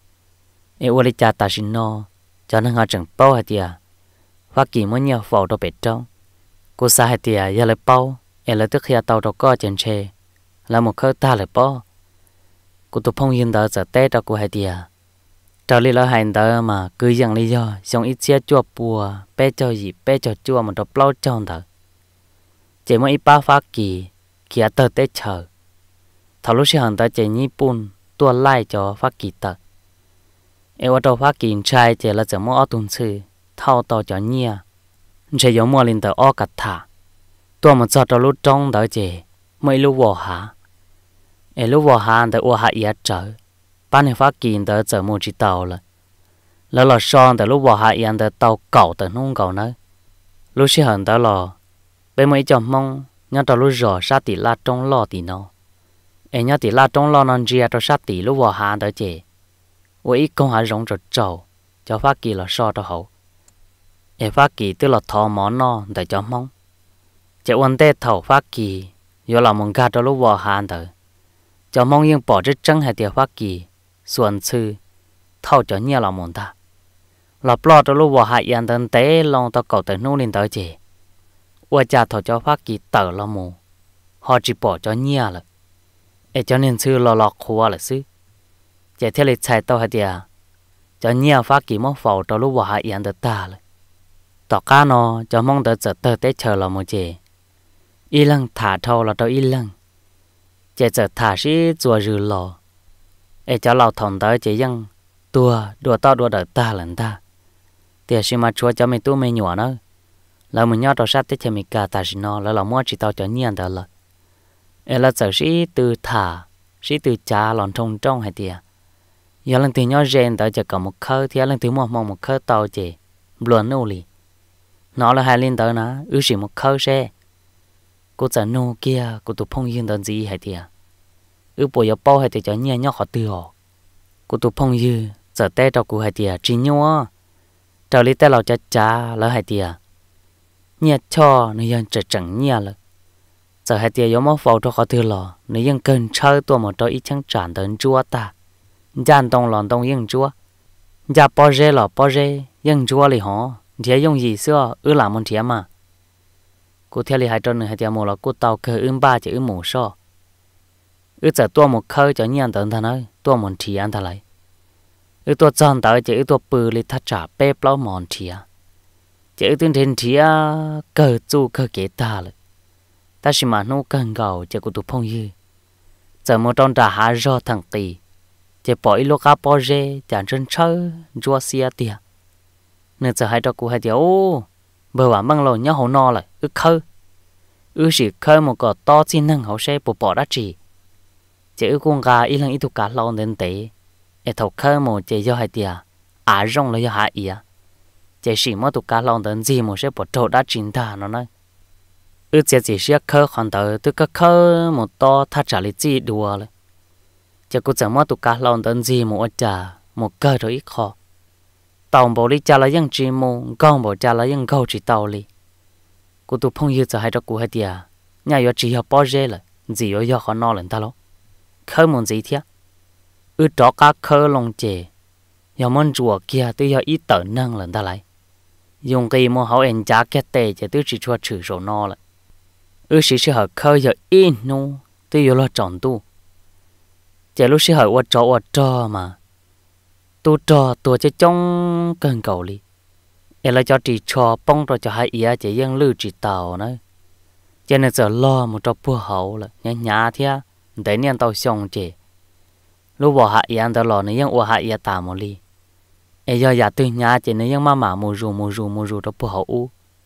S1: Ô lý cha ta xin nô. Cho nên họ chẳng bao hạt tiệt, hoa kỳ muốn nhiều vào đồ bể trong, cô sa hạt tiệt giờ lại bao, lại tức khi tàu đồ co trên xe, là một khơi ta lại bao, cô tụi phong yên đó giờ tết đó cô hạt tiệt, trao li là hành đó mà cứ dặn lý do, xong ít xe chua bùa, bé cho gì bé cho chua mà đồ bao tròn thật, chỉ muốn ít bao hoa kỳ, kia tờ tết chờ, thảo lúc xưa hàng ta chỉ nhí bún, tua lai cho hoa kỳ tờ. Ở đâu phát kiến trai chỉ là怎么ở tuần sư thao tao cho nhia, chỉ có mua linh tờ ở cắt thả, tôi mà cho tao lúc trong đó chỉ mấy lúc vò há, lúc vò há tao vò há yết trở, ban ngày phát kiến tao giờ mua chỉ tàu là son tao lúc vò há yết tao cẩu tao nung cẩu nữa, lúc xí hận tao là bên mấy chồng mong nhớ tao lúc rõ sát tỷ la trong lo tỷ nó, nhớ tỷ la trong lo non chia tao sát tỷ lúc vò há tao chỉ với công hạ rong trâu cho phát kỳ là so cho hậu phát kỳ tức là thò món no để cho mong chỉ quan tê thầu phát kỳ do là mong gà cho lúc vào hàn tử cho mong yên bỏ rất trắng hay tiệt phát kỳ xuân sư thầu cho nhiều là mong ta là lo cho lúc vào hại yên tân tế long tao cầu tới nô lên tới chỉ qua cha thầu cho phát kỳ tử là mù họ chỉ bỏ cho nhiều là cho nên sư lo khua là sư chỉ theo lịch chạy tao hay tiệt, cho nhiều phát kỳ mốc phẩu tao lúc vào hải yên được ta rồi, tao cá nó cho mong đợi giờ tao tết chờ là một chế, y lăng thả thâu là tao y lăng, chỉ giờ thả sĩ chùa rừ lò, cho lão thòng tới chỉ dân, đùa tao đùa đợi ta lần ta, tiệt sĩ mà chúa cho mình tu mình nhỏ nữa, là mình nhớ tao sát tết cho mình cả ta sĩ nó là mua chỉ tao cho nhiều đó là giờ sĩ từ thả, sĩ từ cha lòn trong hay tiệt. Giờ lần thứ nhỏ rèn tới chỉ có một khơi thì lần thứ một khơi tàu chỉ luôn nô lì nó là hai liên tới nó chỉ một khơi xe cô trả nô kia cô tụ phong yên đơn gì hay tiệt bộ giờ bao hay tiệt cho nhẹ nhóc họ từ họ cô tụ phong yên giờ tết cho cô hay tiệt chỉ nhau trở lý tết lão cha là hay tiệt nhẹ cho nó yên chẳng nhẹ了giờ hay tiệt giống phao cho họ từ lò nó yên cần chơi tua một ít chẳng tràn đến chúa ta gian đông lòn đông yên chúa gia bao rê là bao rê yên chúa li họ thế dùng gì xưa làm một thế mà cô theo li hai tròn hai tiệm một là cô tàu cơ ba chỉ mù so giờ tua một khơi cho nhiên tận thằng ơi tua một thì ăn thằng lại tua chọn tới chỉ tua bự li thắt trả bê plau mòn thìa chỉ tuyên trên thìa cơ chu cơ kế ta lại ta chỉ mà nô cần gạo chỉ cô tụ phong dư giờ một tròn trả hạ do thằng tì chỉ bỏ ít lúc bỏ rê chẳng chân chơi chua xia tiệt nên giờ hai trò cụ hai tiệt bờ bản băng lò nhớ hổ no lại khơi chỉ khơi một cái to xin năng hậu xe bỏ đã chỉ con gà ít lần ít thuộc cả lon đến tế thầu khơi một chỉ do hai tiệt rong là do hai chỉ mất thuộc cả lon đến gì một xe bỏ trâu đã chín ta nó nói chỉ xia khơi còn tờ tôi có khơi một to thắt trả lý chi đùaเลยจะกูจะมาตุกาลองเดินจีหมูจ่าหมูเกิดตัวอีกคอตองบอกลิจ่าละยังจีมูก้องบอกจ่าละยังก้าวจีเตาลีกูตุพงยืจะให้ตัวกูให้เดียเนี่ยยอจีเขาป้อเจเลยจียอเขานอนเลยตาล้อเคยมันจีเทียจอกาเคยลงเจยอมันจัวเกียตัวยออีเตอร์นั่งเลยตาไหลยงกีมัวเขาเอ็นจ้าแกเตะจะตัวจีชัวถือโซนอเลยสิเขาเคยยออีนูตัวยอละจอนตู้giờ lúc xí hỏi ọt trò mà tu trò tua cho trong cần cầu li em là cho chỉ trò bông rồi cho hai ý chỉ dân lưu chỉ tàu nữa cho nên giờ lo một trò bùa hậu là nhà thia để nên tàu xong chị lúc bỏ hạ ý ăn tàu lò này dân hạ ý tà một li em giờ từ nhà chỉ nên dân mà mù rù trò bùa hậu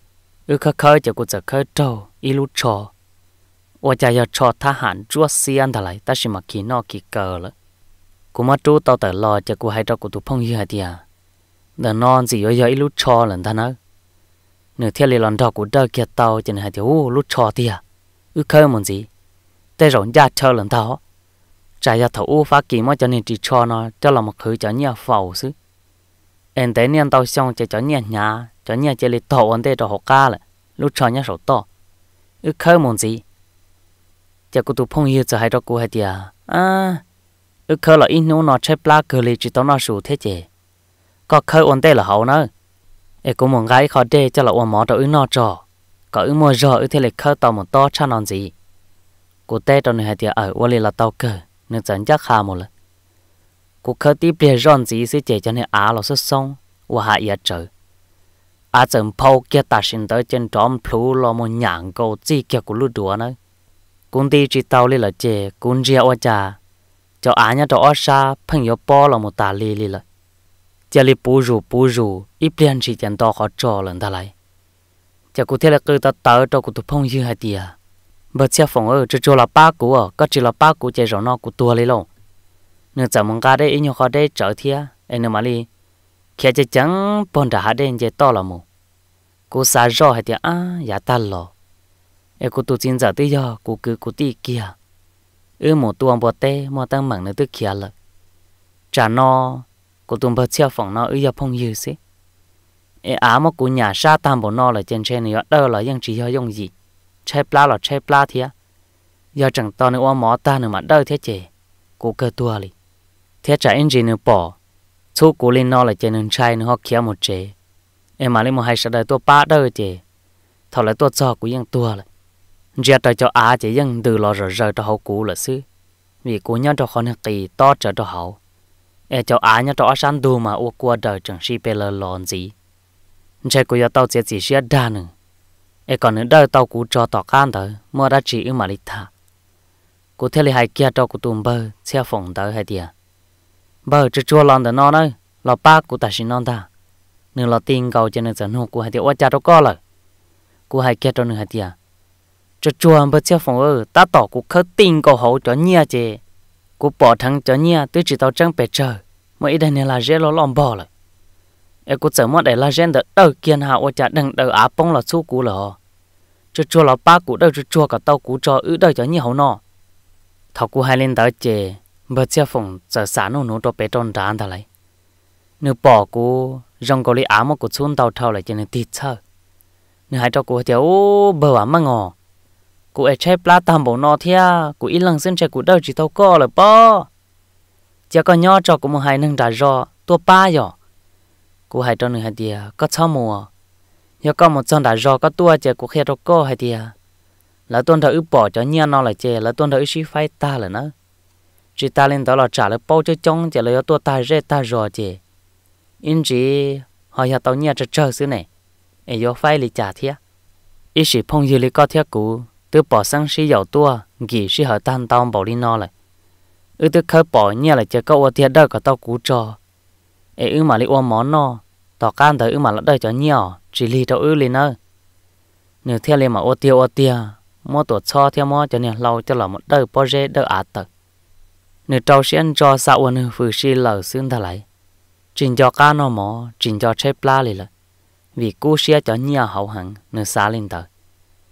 S1: khơi chỉ cũng giờ khơi trâu ý lúc tròว่าจะยอดชอทหารจั่วเสียนทลายแต่ชิมาขีนอขีเกอละกูมาจูต่อแต่รอจะกูให้เรากูตุพงยืดเดียเดินนอนสิย่อยลุชอหลังท่านเนื้อเที่ยวเลยหลังดอกกูเดินเกียเตาจะให้เดี๋ยวลุชอเดียเคยมันสิแต่ร้อนยาเชอหลังเท้าใจยาเท้าฟ้ากี่มันจะเนี่ยจีชอเนาะจะเรามาเคยจะเนี่ยเฝ้าซึเอ็นแต่เนี่ยเตาช่องจะเนี่ยหยาจะเนี่ยจะเลยต่อวันเดียวหกก้าเลยลุชอเนี่ยสดต่อเคยมันสิจะกูตุพงยืจะให้เรากูให้เดียเคยเราอินนูนอใช้ปลาเกลือจีต้องนอสูเทเจก็เคยวันเต้ละเขาเนอะกูมองไงเขาเดจะเราวันหมอตัวนอจอก็มัวจอเทเลเคยต่อหมดต่อชานอนจีกูเต้ตอนนี้ให้เดียวันเลยเราเตาเกอเนื้อจันยักขาหมดเลยกูเคยตีเปลี่ยนร้อนจีสิเจจะเนี่ยเราสุดส่งว่าหายเจอจะพอเกียตัดสินใจจนจอมพลูเราหมดหยางกูจีเกี่ยวกูรู้ดัวเนอะคุณตีจีเตาเลยละเจคุณเจียวจ่าจะเนี่ยจะชาเพิ่งยอปอเราหมดตาลีละจะรีปูรูอีเปลี่ยนชีจันต่อเขาจอหลังทลายจะกูเที่ยวคือตาเต๋อตัวกูตุพงยืให้เดียเบิดเสียฝงจะโจละป้ากูก็จีละป้ากูเจรอนอกูตัวเลยลงเนื่องจากมึงกาได้อินยเขาได้เจอเทียเอ็นมาลีแค่จะจังปนจะหาได้เจต่อละมูกูสายรอให้เดียอย่าตันหรอกูตัวจริงจะตียอกูตีเกียหมูตัวบัวเต้มัวตั้งหมังในตึกเขียเลยจานอกูตัวเบอร์เชียฝงนออย่าพงยืสิมากูหยาชาตามบนนอเลยเจนเชนยอดเลยยังจียอยงยีใช้ปลาหรอใช้ปลาเทียยอจังตอนนึกว่าหมอตาหนึ่งมาเด้อเทเจกูเกิดตัวเลยเทียจ่าเอ็นจีนึกปอสู้กูเล่นนอเลยเจนึงใช้นึกฮอกเขียหมดเจมาเลยมัวให้สะได้ตัวป้าเด้อเจเท่าไรตัวจอกูยังตัวเลยเจ้าตัวเจ้าจะยังดูรอรอตัวเขากูละซื้อvìกูnhớตัวคนกี่ต่อจะตัวเขาเจ้าเนี่ยตัวฉันดูมาว่ากูเดินจังชีเปลลอนจีใช่กูจะตัวเสียจีเสียด้านหนึ่งก่อนนึกได้ตัวกูจอต่อการเถอะเมื่อได้จีมาลิธากูเทเลให้เกียร์ตัวกูตุ่มเบอร์เสียฝงเถอะให้เดียเบอร์จะชัวร์ลอนเถอะนอนเลยเราป้ากูตัดสินนอนตาหนึ่งเราติงเก่าจะหนึ่งจะหนูกูให้เดียว่าจะตัวก็เลยกูให้เกียร์ตัวหนึ่งให้เดียจะจวนเพื่อเจ้าฝงตาต่อกูเคยติงก็เขาจะเนี่ยเจกูปอทั้งจะเนี่ยตัวจีตาจังเป็ดเจอเมื่ออีเดนเนี่ยลาเจเราล้อมบ่อเลยกูจะมั่วได้ลาเจนเดอเกียนหาว่าจะดังเดออาปงเราสู้กูเหรอจะจวนเราป้ากูเดอจะจวนกับเต้ากูจอเดอจะเนี่ยเขาเนาะถ้ากูให้เล่นเดอเจเพื่อเจ้าฝงจะสารหนูตัวเป็ดจนด่านอะไรเนื้อปอกูยังก็เลยอามากูชุ่นเตาเท่าเลยจะเนี่ยติดเช่าเนื้อให้เจ้ากูเดี๋ยวเบอร์ว่ามั่งอกูใช้ปลาตามบ่อนอเทียกูอีหลังเส้นใจกูเดินจีเท่าก็เลยป้อเจ้าก็ย่อจอกูมาให้หนึ่งด่ารอตัวป้าหยอกูให้ตัวหนึ่งให้เดียก็เช่ามัวยก็หมดจนด่ารอก็ตัวเจ้ากูแค่ตัวก็ให้เดียแล้วตัวเธออึปอจะเงียนนอนเลยเจ้แล้วตัวเธออึชี้ไฟตาเลยนะจีตาเล่นตลอดจ่าเลยป้อจะจ้องเจ้เลยตัวตาเร่ตารอเจ้อินจีหอยตัวเงียจะเจอซื้อไหนยกไฟเลยจ่าเทียอีสิพงยืเลยก็เทียกูตัวปอสังสีเหยาตัวกี่สีหาตันตอมบอกลีนอเลยตัวเคยปอเนี่ยเลยจะก็ว่าเทียได้ก็ต้องกูจอมาลีว่าหมอนอต่อการเธอมาละได้จะเนี่ยจีลีตัวเลยเนอะเนื้อเทียเลยมาว่าเตียมัวตัวชอเทียมัวจะเนี่ยเราจะหล่อหมดได้พอเจได้อาตเนื้อเจ้าเสียนจอสาวนึงฝืนสีเหล่าซึ่งเท่าไรจินจอการนอหมอจินจอใช้ปลาเลยละvìกูเสียจะเนี่ยเขาหังเนื้อสาลินเตอ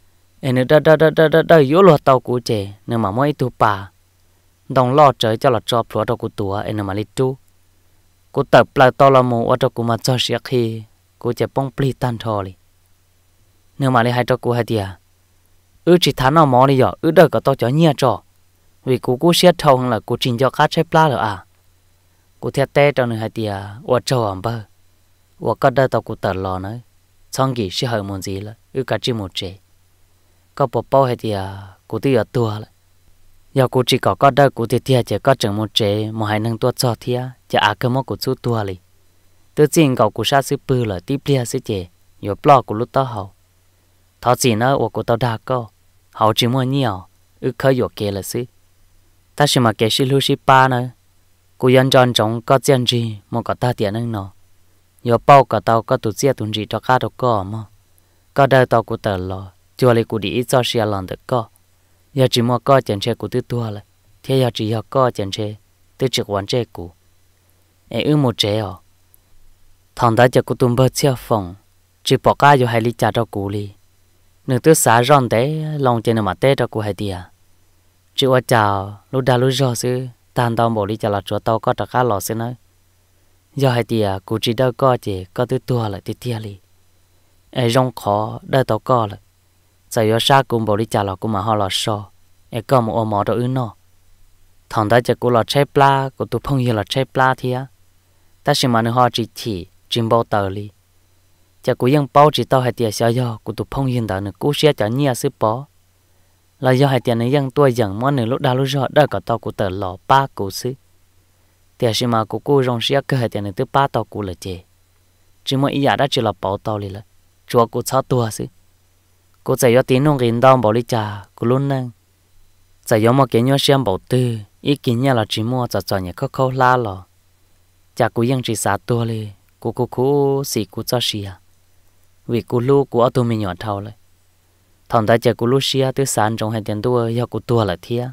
S1: em nữa đó yếu luật tàu cũ chè nếu mà mỗi tu bà đồng lo trời cho là cho phở đâu của tua em mà lấy chú cô tập lại tao là một ở đâu của mà cho sẽ khi cô chỉ bông pli tan thôi nếu mà lấy hai cho cô hai tia chỉ thả nào mò đi giờ đời có tao cho nhia cho vì cô sẽ thâu là cô trình cho cá chế pla rồi à cô theo té cho nên hai tia ở châu ẩm bơ ở cái đời tao cô tờ lò nữa xong gì sẽ hơi muốn gì là cả chỉ một chế có bộ bao hai tia cô tự ở tua là giờ cô chỉ có đời cô tia chỉ có chừng một chế một hai năng tua cho thia chỉ cái mốc của chú tua li tự nhiên cậu cô sát sư bự là tiếp lia sư chế giờ plo của lúc tao hậu thọ gì nữa ở cô tao đa co hậu chỉ mua nhiều khởi giờ kể là sư ta chỉ mà kể sư lưu sư ba nữa cô dân chọn trong có chuyện gì mà có ta tiền năng nọ giờ bao cả tao có tụt xe tụt gì cho cá đâu có mà có đời tao của tờ lo chưa lấy của đi cho xe lần được có giờ chỉ mua có chuyện chơi của tôi tua lại thế giờ chỉ có chuyện chơi tôi chỉ quan chơi của em một chế à thằng ta cho của tôi bớt xe phòng chỉ bỏ cá vô hai ly trà cho cụ li nửa tôi xả ròn té lòng trên mà té cho cụ hai tia chỉ qua chào lúc đã lúc rõ sư tan tao bỏ đi chả là chỗ tao có trả cá lò xí nữa giờ hai tia cụ chỉ đâu có chỉ có tôi tua lại tôi tia li ai rong khó đợi tao có lại giờ giờ xa cũng bỏ đi chả là cũng mà họ lò so ai có một ôm mỏ đâu nó thằng ta chỉ cụ lò chơi pla cụ tôi phong như là chơi pla thia ta chỉ mà nó họ chỉ chim bao tờ li chả cụ yên bao chỉ tao hai tia xả giờ cụ tôi phong như đó nữa cụ sẽ chả nhia sư bó là do hai tia này yên tôi dần món nữa lúc đã lúc rõ đợi cả tao cụ tờ lò ba cụ sư tia chỉ mà cụ rong xía cơ hai tia này tới ba tao cụ là chè chỉ mà ý giả đã chỉ là bảo tao li là chúa cụ sáu tua sư cụ chạy vô tiếng nông kiến đau bảo đi trà cụ luôn nâng chạy vô một cái nhau xem bảo tư ý kiến nhà là chỉ mua cho nhà khâu la lò chả cụ yên chỉ sáu tua li cụ xì cụ cho xìa vì cụ lu cụ ở tụi mình nhỏ thâu lại thằng ta chả cụ lu xìa tới sáng trong hai tiền tua do cụ tua là thia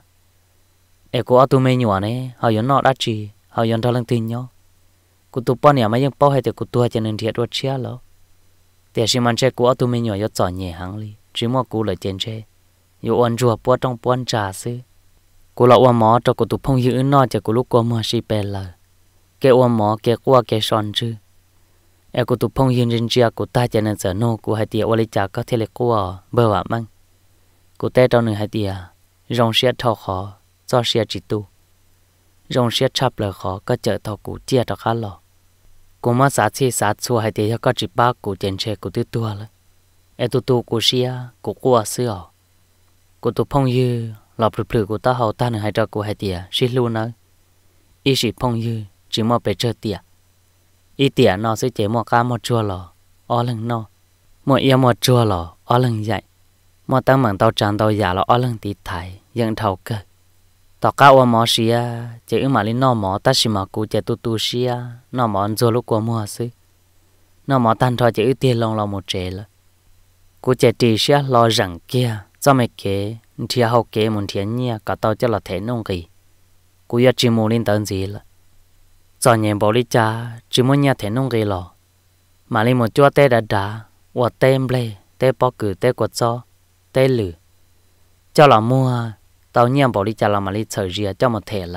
S1: em cụ ở tụi mình nhỏ này họ giống nọ đã chỉ họ giống thâu lần tin nhau cụ tụi bọn nhà mấy những bao hay thì cụ tua cho nên thiệt đốt xìa lắmแต่สิมันเช่กูเอาตัวไม่หน่อยจ่อเหนี่ยหังเลยจิมัวกูเลยเจนเช่อยู่อันจัวปวดต้องปวนจ่าซื้อกูละว่าหมอจะกูตุพงยืนนอจะกูลูกกูมัวชีเป็นเลยแกว่าหมอแกกลัวแกสอนจื้อไอ้กูตุพงยืนเจียกูตายจะนั่นเสนอกูให้เตียวลิจากก็เทเลกูเบอร์ว่ามั่งกูเต้ตอนหนึ่งให้เตียรองเสียทอขอจ่อเสียจิตูรองเสียชับเลยขอก็เจอทอกูเจียตะคันหรอกูมาสาธิตสาชัวให้เดียก็จิบ้ากูเจนเชกูตื้อตัวเลยไอ้ตัวกูเสียกูกลัวเสือกูตัวพงยือหลบพลือกูตาเฮาตาหนึ่งให้เจ้ากูให้เดียชิลูนะอีสิพงยือจิมัวไปเจอเตียอีเตียนอซื้อเจมัวก้ามัวจัวหล่ออ้อหลังนอมัวเอียมัวจัวหล่ออ้อหลังใหญ่มัวตั้งเหมือนเตาจานเตาหยาแล้วอ้อหลังตีไทยยังเท่าเกิดต่อก้าวหมอเสียเจ้ามาลินอหมอตัดสิมากูเจ้าตูเสียนอหมอนจัวลูกกัวมัวซื้อนอหมอตันทอเจ้าเตียลงเราหมดเจละกูเจ้าตีเสียรอจังเกียจะไม่เก๋เทียเขาเก๋มันเทียนเนี่ยก็เตาจะละเทนงกีกูอยากจิมูลินตันจีละจอนยังบริจาจิมุเนี่ยเทนงกีหรอมาลิหมดจัวเตดดาว่าเต็มเลยเตปอกือเตกวดจอเตลือเจ้าละมัวtao nhầm bỏ đi chả làm mà đi chơi gì cho một thể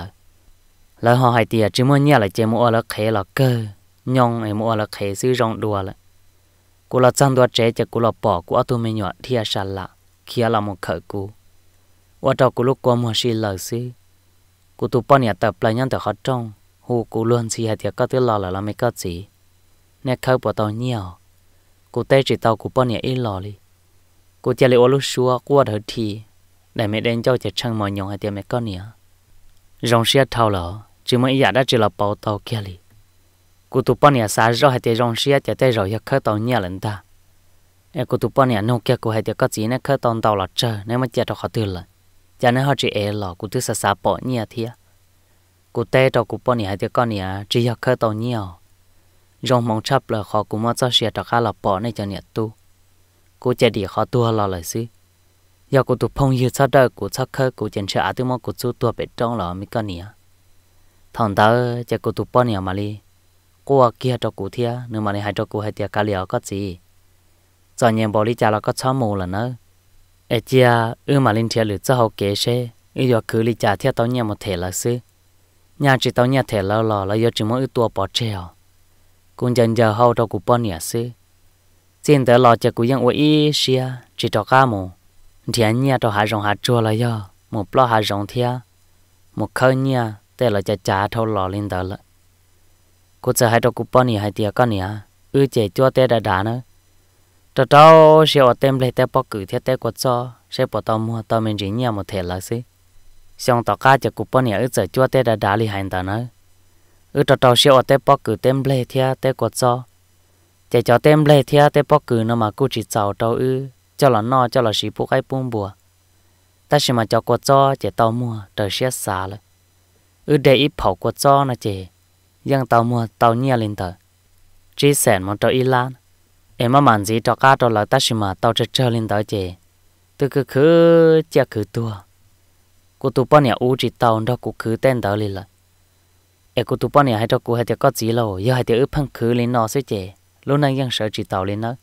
S1: là họ hay tiệt chỉ muốn nhớ là chỉ mua là khé là cơ nhong ấy mua là khé xứ rong đùa là cô là chân đùa trẻ chỉ cô là bỏ cô tôi mới nhỏ thì sao lạ kia là một khởi cô và cho cô lúc qua mua xí lời xứ cô tụi bọn nhà tập lại nhân từ họ trong hồ cô luôn xí hay tiệt có thứ lò là làm mấy cái gì nè khởi bỏ tao nhiều cô tê chỉ tao cô bọn nhà ít lò đi cô chỉ lấy ô lúc xua qua đời thì để mẹ đến cho chặt chăng mọi nhộng hay tiệm mẹ con nhỉ rong xia thâu lỡ chỉ mới giả đã chỉ là bảo tàu kia li cụ tụ bọn nhà xả rồi hay tiệm rong xia chặt tay rồi khơi tàu nhẹ lần ta em cụ tụ bọn nhà nông kia cụ hay tiệm có gì nè khơi tàu là chờ nếu mà chặt cho họ từ lại cho nên họ chỉ lỡ cụ tụ xả bỏ nhẹ thia cụ tê cho cụ bọn nhà hay tiệm con nhỉ chỉ khơi tàu nhiều rong mong chấp là họ cụ mất cho xia cho khá là bỏ này cho nhẹ tu cụ chạy đi họ tua lo lại xí giờ cụ tụ phong như sao đời cụ sao khơi cụ chân sợ tôi mong cụ chú tua bị trong lò mấy con nhỉ thằng ta chỉ cụ tụ bao nhiêu mà đi cô kia cho cụ thia nếu mà này hai cho cụ hai tiệt cá liều có gì cho nhiều bỏ đi chả là có chó mù là nữa ở chia mà linh thiệt lử cho họ kế xe giờ cứ li trả theo tao nhà một thể là xứ nhà chỉ tao nhà thể là giờ chỉ mỗi tua bỏ treo cũng dần giờ hậu đâu cũng bỏ nhà xứ trên tờ lò chỉ cũngยังuy xia chỉ cho cá mù thì anh nhà tao hạ rong hạ chua là giờ một lo hạ rong thia một khơi nhàแต่เราจะจ่าเท่าหล่อลินเตอร์ละกูจะให้ตัวกูป้อนนี่ให้เตียก็เนี่ยเจจัวเตะด่าเนอะตัวเจ้าเสียวเต็มเลยแต่ปอกกือเทียแต่กูจ่อใช้ปอตอมัวตอมันจีเนี่ยหมดเทละสิช่องต่อก้าจะกูป้อนเนี่ยเจจัวเตะด่าลิหันตาเนอะตัวเจ้าเสียวเต็มปอกกือเต็มเลยเทียแต่กูจ่อจะจ่อเต็มเลยเทียแต่ปอกกือเนาะมากูจีเจ้าตัวเจ้าหล่อนอเจ้าหล่อสีปุ๊กไอ้ปุ้มบัวแต่สิมาเจ้ากูจ่อจะตอมัวตัวเสียสาเลยđể ít phẩu của cho nó chè, nhưng tàu mua tàu nhia lên tờ, chỉ sẹn một tàu Iran, em mà màn gì cho cá tàu là ta chỉ mà tàu chơi lên tờ chè, từ cứ chia cứ tua, cô tụ bao nhiêu u chỉ tàu đó cô cứ tên tờ lên là, em cô tụ bao nhiêu hay cho cô hay thì có gì lâu, giờ hay thì phăng cứ lên nó sẽ chè, lúc nàyยังsợ chỉ tàu lên nữa,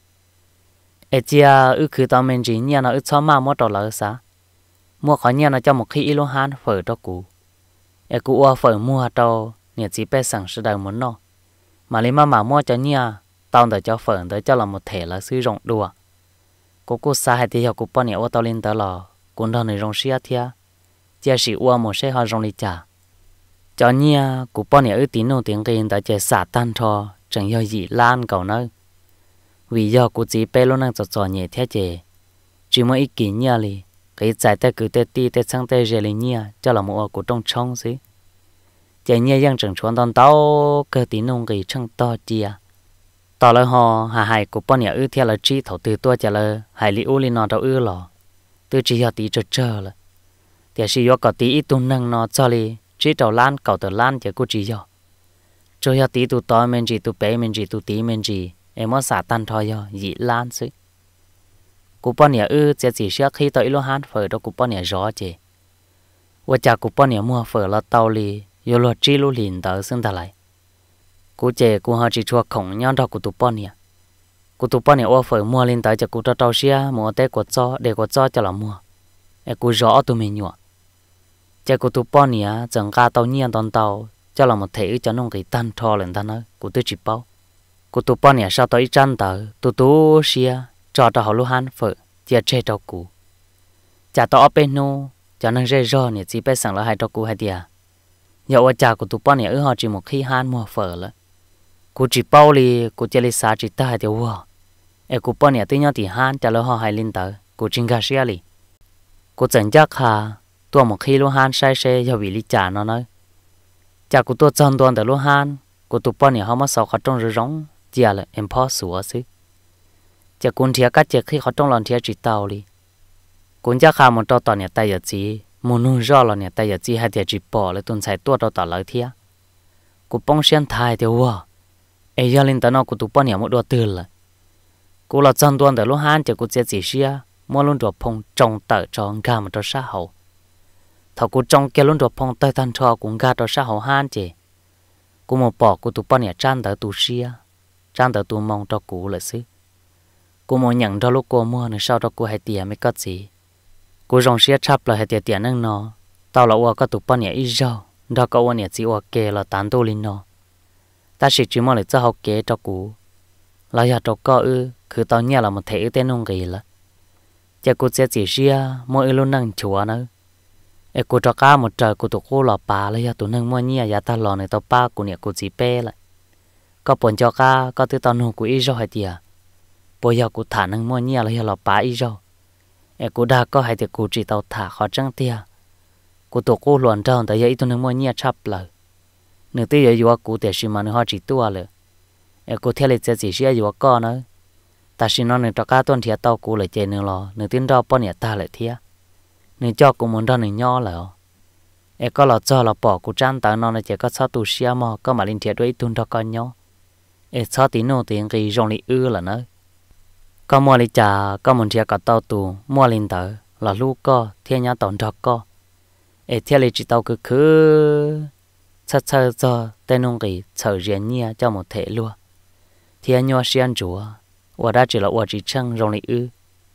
S1: em chia cứ tàu mình chỉ nhia nó cho mà mua tàu là sao, mua khỏi nhia nó cho một khi ilo han phở cho côกูว่าฝนมัวโตเนี่ยจีเป้สั่งสุดามันเนาะมาเลยมามัวจะเนี่ยตอนเดี๋ยวจะฝนเดี๋ยวจะเราหมดเถละซื้อรองดัวกูสาเหตุที่กูป้อนเนี่ยว่าตอนเล่นตลอดกูนอนในโรงเสียเทียเจ้าสิว่าหมดเสียหารองลิจ่าจอนเนี่ยกูป้อนเนี่ยตีโน่ตีงกินแต่เจ้าสาตันทอจังย่อยหยีล้านเก่าเนอะวิยกูจีเป้ล้นั่งจ่อเนี่ยเทียเจจีมาอีกกี่เนี่ยเลยcái giải tay cứ tê ti tê sang tê rê lên nhia cho là một của trong trong xí chạy nhia yang chẳng chuẩn tao tao cơ tí nông cái chẳng to chia tao là họ hài của bọn nhà theo là chi thầu từ tua trả là hài li u li nó tao lò từ chỉ họ tí chờ là thì chỉ có cái tí tung năng nó cho li chỉ tao lan cầu tao lan chỉ có chỉ họ cho họ tí tụ to men chỉ tụ bé men chỉ tụ tí men chỉ em mới xả tan thôi giờ dị lan xíกูป้อนเนี่ยจะจีเชือกให้ตัวอิโลฮันเฟอร์ตัวกูป้อนเนี่ยร้อเจว่าจากกูป้อนเนี่ยมัวเฟอร์ละเตาลีโยโลจีลูลินเตอซึ่งแต่ไรกูเจกูหาจีชัวของย้อนดอกกูตุป้อนเนี่ยกูตุป้อนเนี่ยว่าเฟอร์มัวลินเตอจากกูตัวเตาเชียมัวแต่กูจ่อเด็กกูจ่อจะละมัวไอ้กูร้อตัวเมียเจกูตุป้อนเนี่ยจังกาเตาเนียนตอนเตาจะละหมดเทจะนุ่งกี่ตันทอเลยท่านเนอะกูตัวจีเป้ากูตุป้อนเนี่ยชาวตัวอีจันเตอตัวเชียcho tao lu han phở chia chơi tao cũ cha tao bên nô cho nên rơi rò nè chỉ biếtสั่งlà hai tao cũ hai tia giờ ở cha của tụi bọn nè họ chỉ một khi han mua phở là cũ chỉ bao li cũ chỉ lấy sa chỉ ta hai tiêu hoa em cũ bọn nè tự nhiên thì han cho là họ hai linh tờ cũ chính cả xia li cũ dẫn chắc hà tua một khi lu han sai xe giờ bị li trả nó nói cha của tôi chân tuần từ lu han của tụi bọn nè họ mới sau khó trong rơi rong chia là em phó sủa xíจะกุนเทียกัดเจขี้เขาต้องหลอนเทียจีเตาเลยกุนจะขามันตอนเนี่ยแต่อย่าจีมูนุ่งรอเราเนี่ยแต่อย่าจีให้เดียจีปอเลยตุนใส่ตัวต่อเลยเทียกูป้องเชียนไทยเดียวว่าไอ้ยาลินตานอกูตุป้อนเนี่ยมุดตัวตื่นเลยกูเราจันตัวแต่ลูกฮันจะกูเจจีเชียมัวลุ่นตัวพงจงเตอจองกามันตัวซาเขาถ้ากูจงแกลุ่นตัวพงเตอตันทอกูกาตัวซาเขาฮันเจกูมาปอกกูตุป้อนเนี่ยจันเตอตูเชียจันเตอตูมองตัวกูเลยสิกูมองอย่างดอลูกกูมัวในเช้าดอกกูให้เตียไม่ก็จีกูรองเสียชับเลยให้เตียนั่งนอตอนเราว่าก็ตุกป้อนเนี่ยอีเจ้าดอกก็ว่าเนี่ยจีว่าเกเราตันตัวลินนอแต่สิจิมอเลยจะเอาเกดอกกูเราอยากดอกก็คือตอนเนี่ยเราหมดเทเต้นนงกีละจะกูเสียจีเชียมัวลุนั่งชัวเนอะไอ้กูดอกก้าหมดใจกูตุกกูหล่อปลาเลยอยากตัวนั่งมัวเนี่ยอยากตลอดในตัวป้ากูเนี่ยกูจีเป้ละก็ปนจอก้าก็ตัวตอนหนูกูอีเจ้าให้เตียบอยกูถานังมัวเนี่ยเลยเราป้าอีเจ้าไอ้กูด่าก็ให้แต่กูจีเตาถาเขาจังเตียกูตัวกูหลวนเจ้าแต่ยังอีตัวนึงมัวเนี่ยชับเลยหนึ่งตีอยู่ว่ากูแต่ชิมันเขาจีตัวเลยไอ้กูเที่ยวเลยจะจีเชียอยู่ว่าก็เนอะแต่ชินอนหนึ่งตะก้าต้นเทียเต้ากูเลยเจนึงรอหนึ่งตีนดอกป้อนเนี่ยตาเลยเทียหนึ่งเจ้ากูมันดอนหนึ่งย่อแล้วไอ้ก็เราเจ้าเราปอกกูจ้างตานอนเลยเจก็ชอบตูเชียมอก็มาลินเทียด้วยตุนดอกกันย่อไอ้ชอบตีโน่ตีนกีจงลีละเนอะก็มัวลิจ่าก็มันเทียกับเต้าตูมัวลินเตอละลูกก็เทียนยาตอนดอกก็เอเทียลิจิเต้าคือชัดๆจะแต่นงกีเฉยเรียนเนี่ยเจ้าหมดเทลัวเทียนยัวเชียนจัวว่าได้จีละว่าจีช่างรงลีถู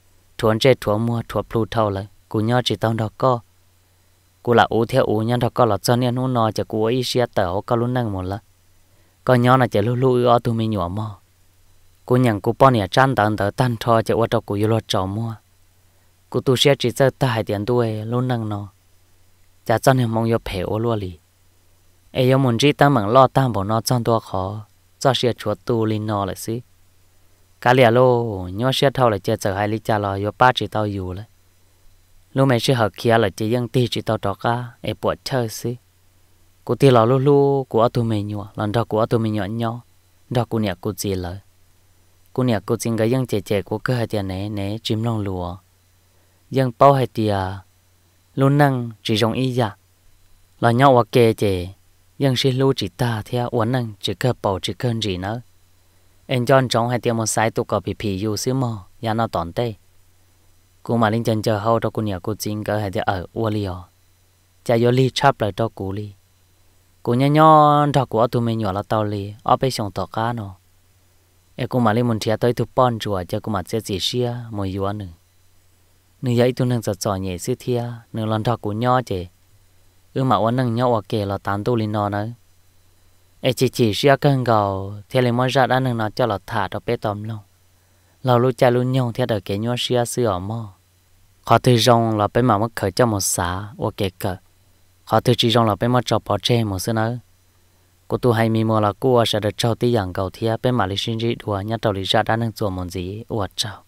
S1: thuần chế thuần mua thuần plu thâu lại cú nhau chỉ tao đó co cú là u theo u nhau đó co là cho nên nó nói cho cú ấy xia tờ có luôn năng một là có nhau là chỉ lu lu ở tụi mình nhỏ mò cú nhận cú bao nhiêu trăm tấn tờ tan thò cho ở trong cú yêu lo trò mua cú tu xia chỉ cho ta hai tiền đuôi luôn năng nó chả cho nên mong yêu phê ô luôn li ai yêu muốn chỉ ta mảng lo tam bộ nó trong tua khó cho xia chuột tu linh nó lại xí cá lìa lô nhớ xia thâu lại chơi hai lý cha lo yêu ba chỉ tao yêu lại lúc mày xia hợp kia lại chỉ dân ti chỉ tao trọ cá ai buộc chơi xí cú ti lo lu lu của tụi mình nhọ lần đó của tụi mình nhỏ nhỏ đó cú nhẹ cú gì lại cú nhẹ cú chính cái dân trẻ của cơ hai tiền này chim long lùa dân bao hai tiền luôn năng chỉ trong ý dạ là nhau ở kề chè dân xin lưu chỉ ta theo uốn năng chỉ cơ bầu chỉ cơn gì nữa em cho trong hai tiền một sai tụ có bị yêu xíu mò nhà nó tòn tê cú mà linh chân chờ hậu cho cú nhẹ cú chính cái hai tiền ở uo liò cha yo li chắp lại cho cú li cú nhỏ nhỏ đó của tụi mình nhỏ là tao li ở bên sông tỏ cá nó em cú mà linh muốn chia tới tụi pon chùa cho cú mà sẽ chỉ xia một yuan nữa nửa vậy tụi nâng giật giỏi nhẹ xí thia nửa lần thọ của nhỏ chứ mà uốn nâng nhỏ kề là tán tu linh nó nữa em chỉ xia cơn gầu theo lấy món ra đã nâng nó cho là thả cho bé tôm luôn lâu lúc cha luôn nhau theo đời cái nhỏ xia xưa ở mò họ từ rong là bé mà mất khởi cho một xã ok cờ họ từ chỉ rong là bé mất cho bỏ che một xưa nữa cô tu hay mi mò là cô sẽ được trao tí dạng cầu thia bé mà lịch sinh dị đùa nhát đầu lịch ra đã nâng chùa một gì uất trao